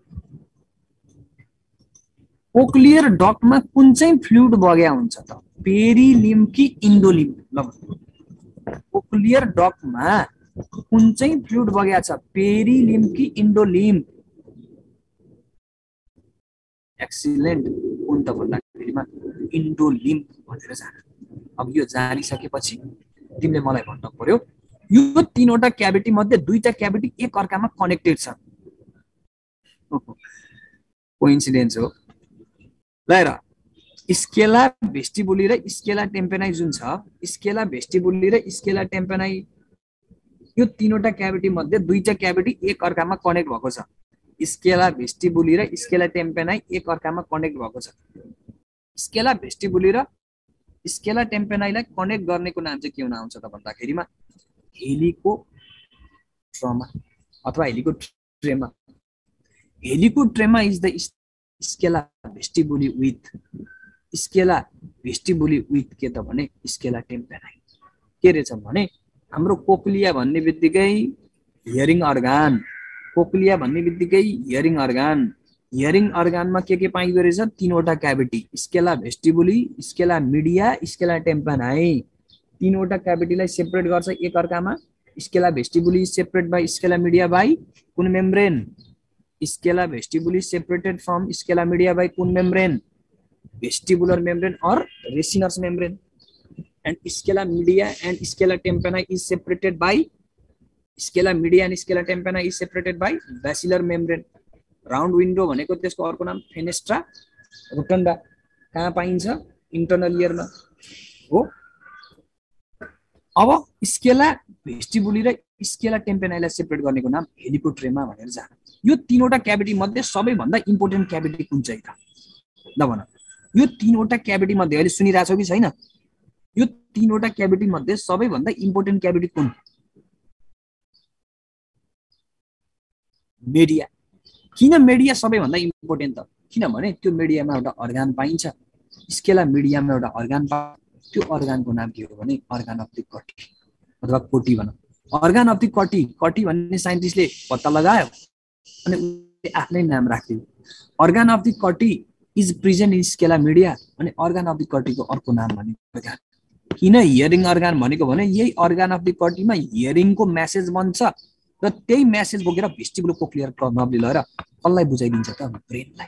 कोक्लियर डक्टमा कुन चाहिँ फ्लुइड बग्या हुन्छ त? पेरिलिम्फ कि इन्डोलिम्फ? ल कोक्लियर डक्टमा कुन चाहिँ फ्लुइड बग्या छ, पेरिलिम्फ कि इन्डोलिम्फ? एक्सिलेन्ट, कुन त भन्दाखेरिमा इन्डोलिम्फ भनेर जान। अब यो जानिसकेपछि तिमीले मलाई भन्न पर्यो यो तीनवटा क्याभिटी मध्ये दुईटा क्याभिटी एक अर्कामा कनेक्टेड छ। कोइन्सिडेन्स हो। ल हेर, स्केला भेस्टिबुली र स्केला टेम्पेनाई जुन छ, स्केला भेस्टिबुली र स्केला टेम्पेनाई यो तीनवटा क्याभिटी मध्ये दुईटा क्याभिटी एक अर्कामा कनेक्ट भएको छ। स्केला भेस्टिबुली र स्केला टेम्पेनाई एक अर्कामा कनेक्ट भएको छ। स्केला भेस्टिबुली र स्केला टेम्पेनाईलाई कनेक्ट गर्नेको नाम चाहिँ के हुन आउँछ त भन्दाखेरिमा हेलिकोट्रमा अथवा helicotrema. Helicotrema is the scala vestibuli with scala vestibuli with के त भने स्केला टेम्पेनाई। के रहेछ भने हाम्रो कोक्लिया भन्ने बित्तिकै हियरिङ अर्गान, कोक्लिया भन्ने बित्तिकै हियरिङ अर्गान, हियरिङ अर्गानमा के पाइदो रहेछ? तीनवटा cavity, scala vestibuli, scala media, scala tympani. तीनवटा क्याभिटीलाई सेपरेट गर्छ एक अर्कामा। Scala vestibuli separate by scala media by कुन membrane? Scala vestibuli separated from scala media by कुन membrane? Vestibular membrane or Reissner's membrane. And scala media and scala tympani is separated by scala media and scala tympani is separated by basilar membrane. Round window भनेको त्यसको अर्को नाम fenestra रोटन्डा। कहाँ पाइन्छ? Internal इयरमा हो। अब स्केला भेस्टिबुली र स्केला टेम्पेनाईलाई सेपरेट गर्नेको नाम हेलिकोट्रेमा भनेर जान। यो तीनवटा क्याभिटी मध्ये सबैभन्दा इम्पोर्टेन्ट क्याभिटी कुन चाहिँ त? ल भन। यो तीनवटा क्याभिटी मध्ये अहिले सुनिरहेछौ कि छैन? यो तीनवटा क्याभिटी मध्ये सबैभन्दा इम्पोर्टेन्ट क्याभिटी कुन? मेडिया। किन मेडिया सबैभन्दा इम्पोर्टेन्ट त? किनभने त्यो मेडियामा एउटा अर्गान पाइन्छ, स्केला मिडियामा एउटा अर्गान पाइन्छ। त्यो अर्गानको नाम के हो भने अर्गान अफ द कटी अथवा कोटी भनौँ। अर्गान अफ द कटी, कटी भन्ने साइन्टिस्टले पत्ता लगायो अनि उसले आफ्नै नाम राख्यो। Organ of the Corti is present in scala media. अनि अर्गान अफ द कटीको अर्को नाम भनेको अर्गान। किन हियरिङ अर्गान भनेको भने यही अर्गान अफ द कटीमा हियरिङको मेसेज बन्छ र त्यही मेसेज बोकेर भेस्टिबुलो कोक्लियर नर्भले लगेर कसलाई बुझाइदिन्छ त? ब्रेनलाई।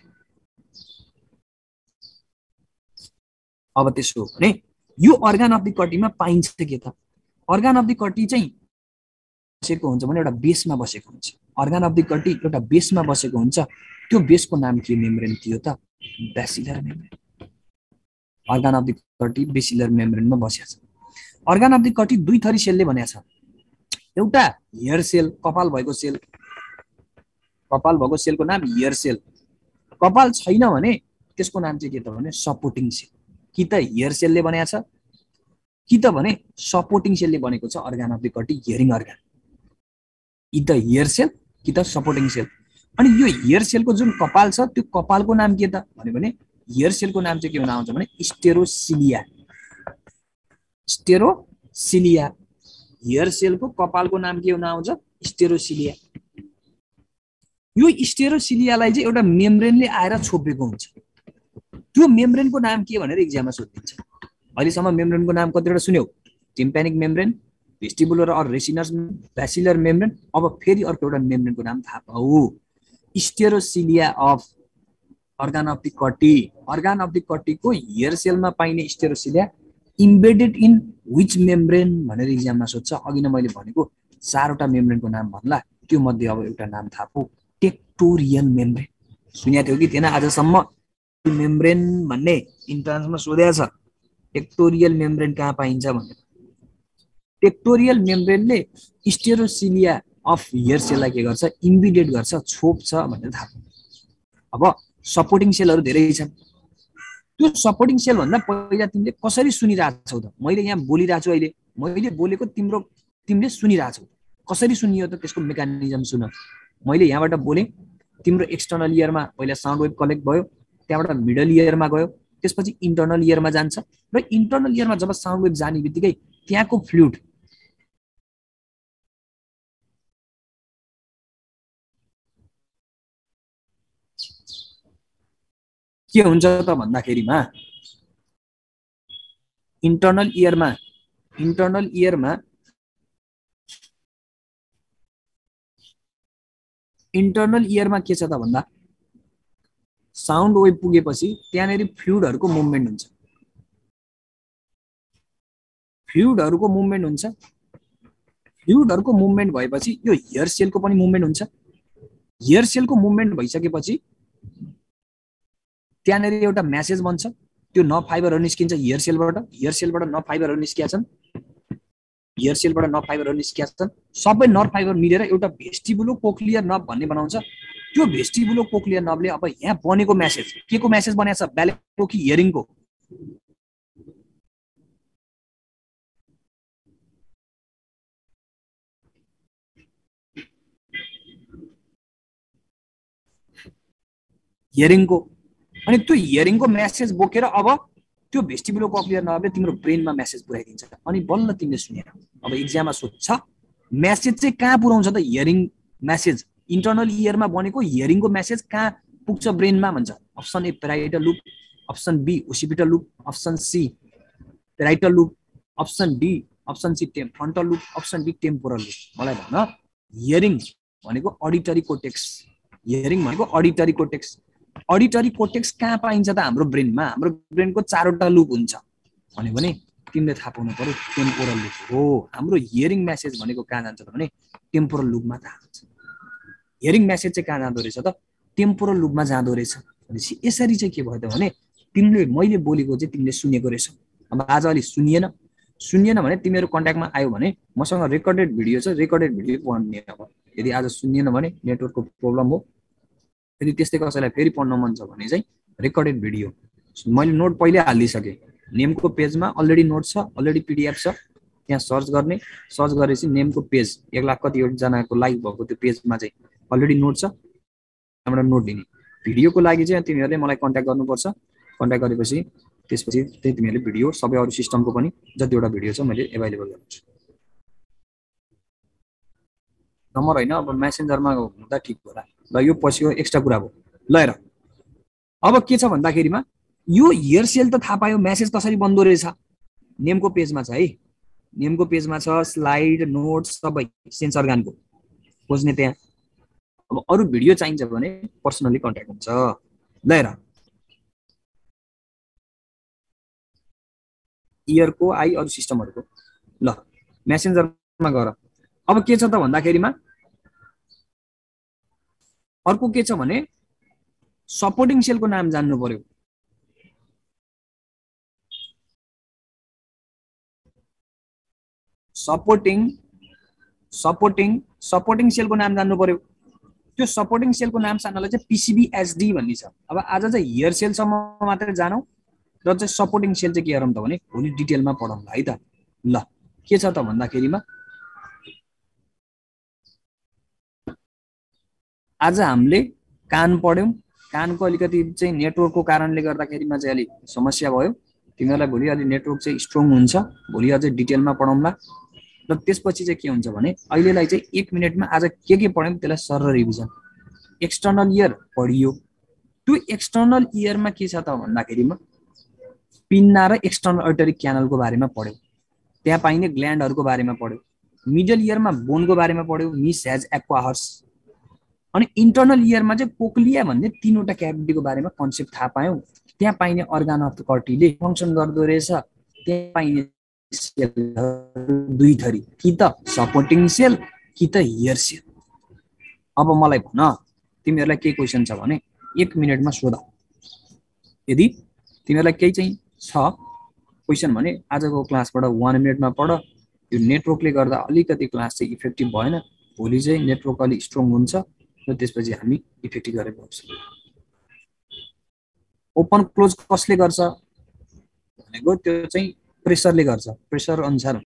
अब त्यसो हो भने यो अर्गान अफ द कटीमा पाइन्छ के त? अर्गान अफ द कटी चाहिँ बसेको हुन्छ भने एउटा बेसमा बसेको हुन्छ। अर्गान अफ द कटी एउटा बेसमा बसेको हुन्छ। त्यो बेसको नाम के मेम्ब्रेन थियो त? Basilar membrane. Organ of the Corti basilar मेम्ब्रेनमा बसेको छ। अर्गान अफ द कटी दुई थरी सेलले बनेको छ। एउटा हेयर सेल, कपाल भएको सेल। कपाल भएको सेलको नाम हेयर सेल। कपाल छैन भने त्यसको नाम चाहिँ के त भने सपोर्टिङ सेल। कि त हेयर सेलले बनेको छ कि त भने सपोर्टिङ सेलले बनेको छ organ of the Corti hearing organ. कि त हेयर सेल कि त सपोर्टिङ सेल। अनि यो हेयर सेलको जुन कपाल छ त्यो कपालको नाम के त भने हेयर सेलको नाम चाहिँ के हुन आउँछ भने स्टेरोसिलिया। स्टेरोसिलिया। हेयर सेलको कपालको नाम के हुन आउँछ? स्टेरोसिलिया। यो स्टेरोसिलियालाई चाहिँ एउटा मेम्ब्रेनले आएर छोपेको हुन्छ। त्यो मेम्ब्रेनको नाम के भनेर एक्जाममा सोधिन्छ। अहिलेसम्म मेम्ब्रेनको नाम कतिवटा सुन्यौ? Tympanic membrane, vestibular or Reissner's, basilar membrane. अब फेरि अर्को एउटा मेम्ब्रेनको नाम थाहा पाऊ। Stereocilia of organ of the Corti. Organ of the कटीको हेयर सेलमा पाइने stereocilia embedded in which membrane भनेर एक्जाममा सोध्छ। अघि नै मैले भनेको चारवटा मेम्ब्रेनको नाम भन्ला, त्यो मध्ये अब एउटा नाम थाहा पाऊ, टेक्टोरियल मेम्ब्रेन। सुनेको थियो कि थिएन आजसम्म? मेम्ब्रेन भन्ने इन्ट्रान्समा सोधेको छ। टेक्टोरियल मेम्ब्रेन कहाँ पाइन्छ भनेर। टेक्टोरियल मेम्ब्रेनले स्टेरोसिलिया अफ हेयर सेललाई के गर्छ? इम्बिडेट गर्छ, छोप्छ भनेर थाहा पाऊ। अब सपोर्टिङ सेलहरू धेरै छन्। त्यो सपोर्टिङ सेल भन्दा पहिला तिमीले कसरी सुनिरहेछौ त? मैले यहाँ बोलिरहेको छु, अहिले मैले बोलेको तिमीले सुनिरहेछौ। कसरी सुनियो त? त्यसको मेकानिजम सुन। मैले यहाँबाट बोलेँ, तिम्रो एक्सटर्नल इयरमा पहिला साउन्ड वेभ कलेक्ट भयो, त्यहाँबाट मिडल इयरमा गयो, त्यसपछि इन्टर्नल इयरमा जान्छ र इन्टर्नल इयरमा जब साउन्ड वेभ जाने बित्तिकै त्यहाँको फ्लुइड के हुन्छ त भन्दाखेरिमा इन्टर्नल इयरमा के छ त भन्दा साउन्ड वेभ पुगेपछि त्यहाँनेरि फ्लुइडहरूको मुभमेन्ट हुन्छ। फ्लुइडहरूको मुभमेन्ट भएपछि यो हेयर सेलको पनि मुभमेन्ट हुन्छ। हेयर सेलको मुभमेन्ट भइसकेपछि त्यहाँनेरि एउटा मेसेज बन्छ। त्यो नर्भ फाइबरहरू निस्किन्छ हेयर सेलबाट। हेयर सेलबाट नर्भ फाइबरहरू निस्किया छन्। सबै नर्भ फाइबर मिलेर एउटा भेस्टिबुलो कोक्लियर नर्भ भन्ने बनाउँछ। त्यो भेस्टिबुलो कोक्लियर नर्भले अब यहाँ बनेको मेसेज के को मेसेज बनाएको छ? ब्यालेको कि हियरिङको? हियरिङको। अनि त्यो हियरिङको मेसेज बोकेर अब त्यो भेस्टिबुलो कोक्लियर नर्भले तिम्रो ब्रेनमा मेसेज पुर्याइदिन्छ। अनि बल्ल तिमीले सुनेर अब एक्जाममा सोध्छ मेसेज चाहिँ कहाँ पुर्याउँछ त? हियरिङ मेसेज इन्टर्नल इयरमा बनेको हियरिङको मेसेज कहाँ पुग्छ ब्रेनमा भन्छ। Option A parietal lobe, option B occipital lobe, option C parietal lobe, option C frontal lobe, option D temporal lobe. मलाई भन हियरिङ भनेको अडिटरी कोर्टेक्स। अडिटरी कोर्टेक्स कहाँ पाइन्छ त? हाम्रो ब्रेनमा। हाम्रो ब्रेनको चारवटा लुप हुन्छ भने तिमीले थाहा पाउनु पर्यो टेम्पोरल लुप हो। हाम्रो हियरिङ मेसेज भनेको कहाँ जान्छ त भने टेम्पोरल लुपमा जान्छ। हियरिङ मेसेज चाहिँ कहाँ जाँदो रहेछ त? टेम्पोरल लुपमा जाँदो रहेछ। भनेपछि यसरी चाहिँ के भयो त भने मैले बोलेको चाहिँ तिमीले सुनेको रहेछ। अब आज अलि सुनिएन भने तिमीहरू कन्ट्याक्टमा आयो भने मसँग रेकर्डेड भिडियो छ, रेकर्डेड भिडियो पढ्ने। अब यदि आज सुनिएन भने नेटवर्कको प्रब्लम हो। यदि त्यस्तै कसैलाई फेरि पढ्न मन छ भने चाहिँ रेकर्डेड भिडियो मैले नोट पहिले हालिदिइसकेँ, नेमको पेजमा अलरेडी नोट छ, अलरेडी पिडिएफ छ, त्यहाँ सर्च गर्ने, सर्च गरेपछि नेमको पेज 1 लाख कति जनाको लाइक भएको त्यो पेजमा चाहिँ अलरेडी नोट छ, त्यहाँबाट नोट लिने। भिडियोको लागि चाहिँ तिमीहरूले मलाई कन्ट्याक्ट गर्नुपर्छ, कन्ट्याक्ट गरेपछि त्यसपछि चाहिँ तिमीहरूले भिडियो सबै अरू सिस्टमको पनि जतिवटा भिडियो छ मैले एभाइलेबल गर्छु। नम्बर होइन, अब मेसेन्जरमा हुँदा ठिक होला। ल यो पछिको एक्स्ट्रा कुरा भयो। ल हेर अब के छ भन्दाखेरिमा यो हियर सेल त थाहा पायो, मेसेज कसरी बन्दो रहेछ नेमको पेजमा छ है, नेमको पेजमा छ, स्लाइड नोट सबै सेन्स अर्गानको खोज्ने त्यहाँ। अब अरू भिडियो चाहिन्छ भने पर्सनली कन्ट्याक्ट हुन्छ। ल हेर इयरको आई अरू सिस्टमहरुको। ल मेसेन्जरमा गर। अब के छ त भन्दाखेरिमा अर्को के छ भने सपोर्टिङ सेलको नाम जान्नु पर्यो। सपोर्टिङ सेलको नाम जान्नु पर्यो। त्यो सपोर्टिङ सेलको नाम सान्नलाई चाहिँ पीसीबीएसडी भन्ने छ। अब आज चाहिँ हियर सेलसम्म मात्रै जानौ र चाहिँ सपोर्टिङ सेल चाहिँ के गरौँ त भने भोलि डिटेलमा पढौँला है त। ल के छ त भन्दाखेरिमा आज हामीले कान पढ्यौं, कानको अलिकति चाहिँ नेटवर्कको कारणले गर्दाखेरिमा चाहिँ अलि समस्या भयो। तिमीहरूलाई भोलि अलि नेटवर्क चाहिँ स्ट्रङ हुन्छ, भोलि अझै डिटेलमा पढौँला। र त्यसपछि चाहिँ के हुन्छ भने अहिलेलाई चाहिँ 1 मिनेटमा आज के पढ्यौं त्यसलाई सरर रिभिजन। एक्सटर्नल इयर पढियो, त्यो एक्सटर्नल इयरमा के छ त भन्दाखेरिमा पिन्ना र एक्सटर्नल अर्टरी क्यानलको बारेमा पढ्यौं, त्यहाँ पाइने ग्ल्यान्डहरुको बारेमा पढ्यौं। मिडल इयरमा बोनको बारेमा पढ्यौं, मिस हेज एक्वाहर्स। अनि इन्टर्नल इयरमा चाहिँ कोक्लिया भन्ने 3वटा क्याभिटीको बारेमा कन्सेप्ट थाहा पायौं, त्यहाँ पाइने अर्गान अफ द कर्टीले फंक्सन गर्दो रहेछ। त्यहाँ पाइने सेल दुई थरी, कि त सपोर्टिङ सेल कि त हियर सेल। अब मलाई भन तिमीहरूलाई के क्वेशन छ भने 1 मिनेटमा सोध। यदि तिमीहरूलाई केही चाहिँ छ क्वेशन भने आजको क्लासबाट 1 मिनेटमा पढ। यो नेटवर्कले गर्दा अलिकति क्लास चाहिँ इफेक्टिभ भएन, भोलि चाहिँ नेटवर्क अलि स्ट्रङ हुन्छ र त्यसपछि हामी इफेक्टिभ गरेर बस्छौँ। ओपन क्लोज कसले गर्छ भनेको त्यो चाहिँ प्रेसरले गर्छ, प्रेसर अनुसार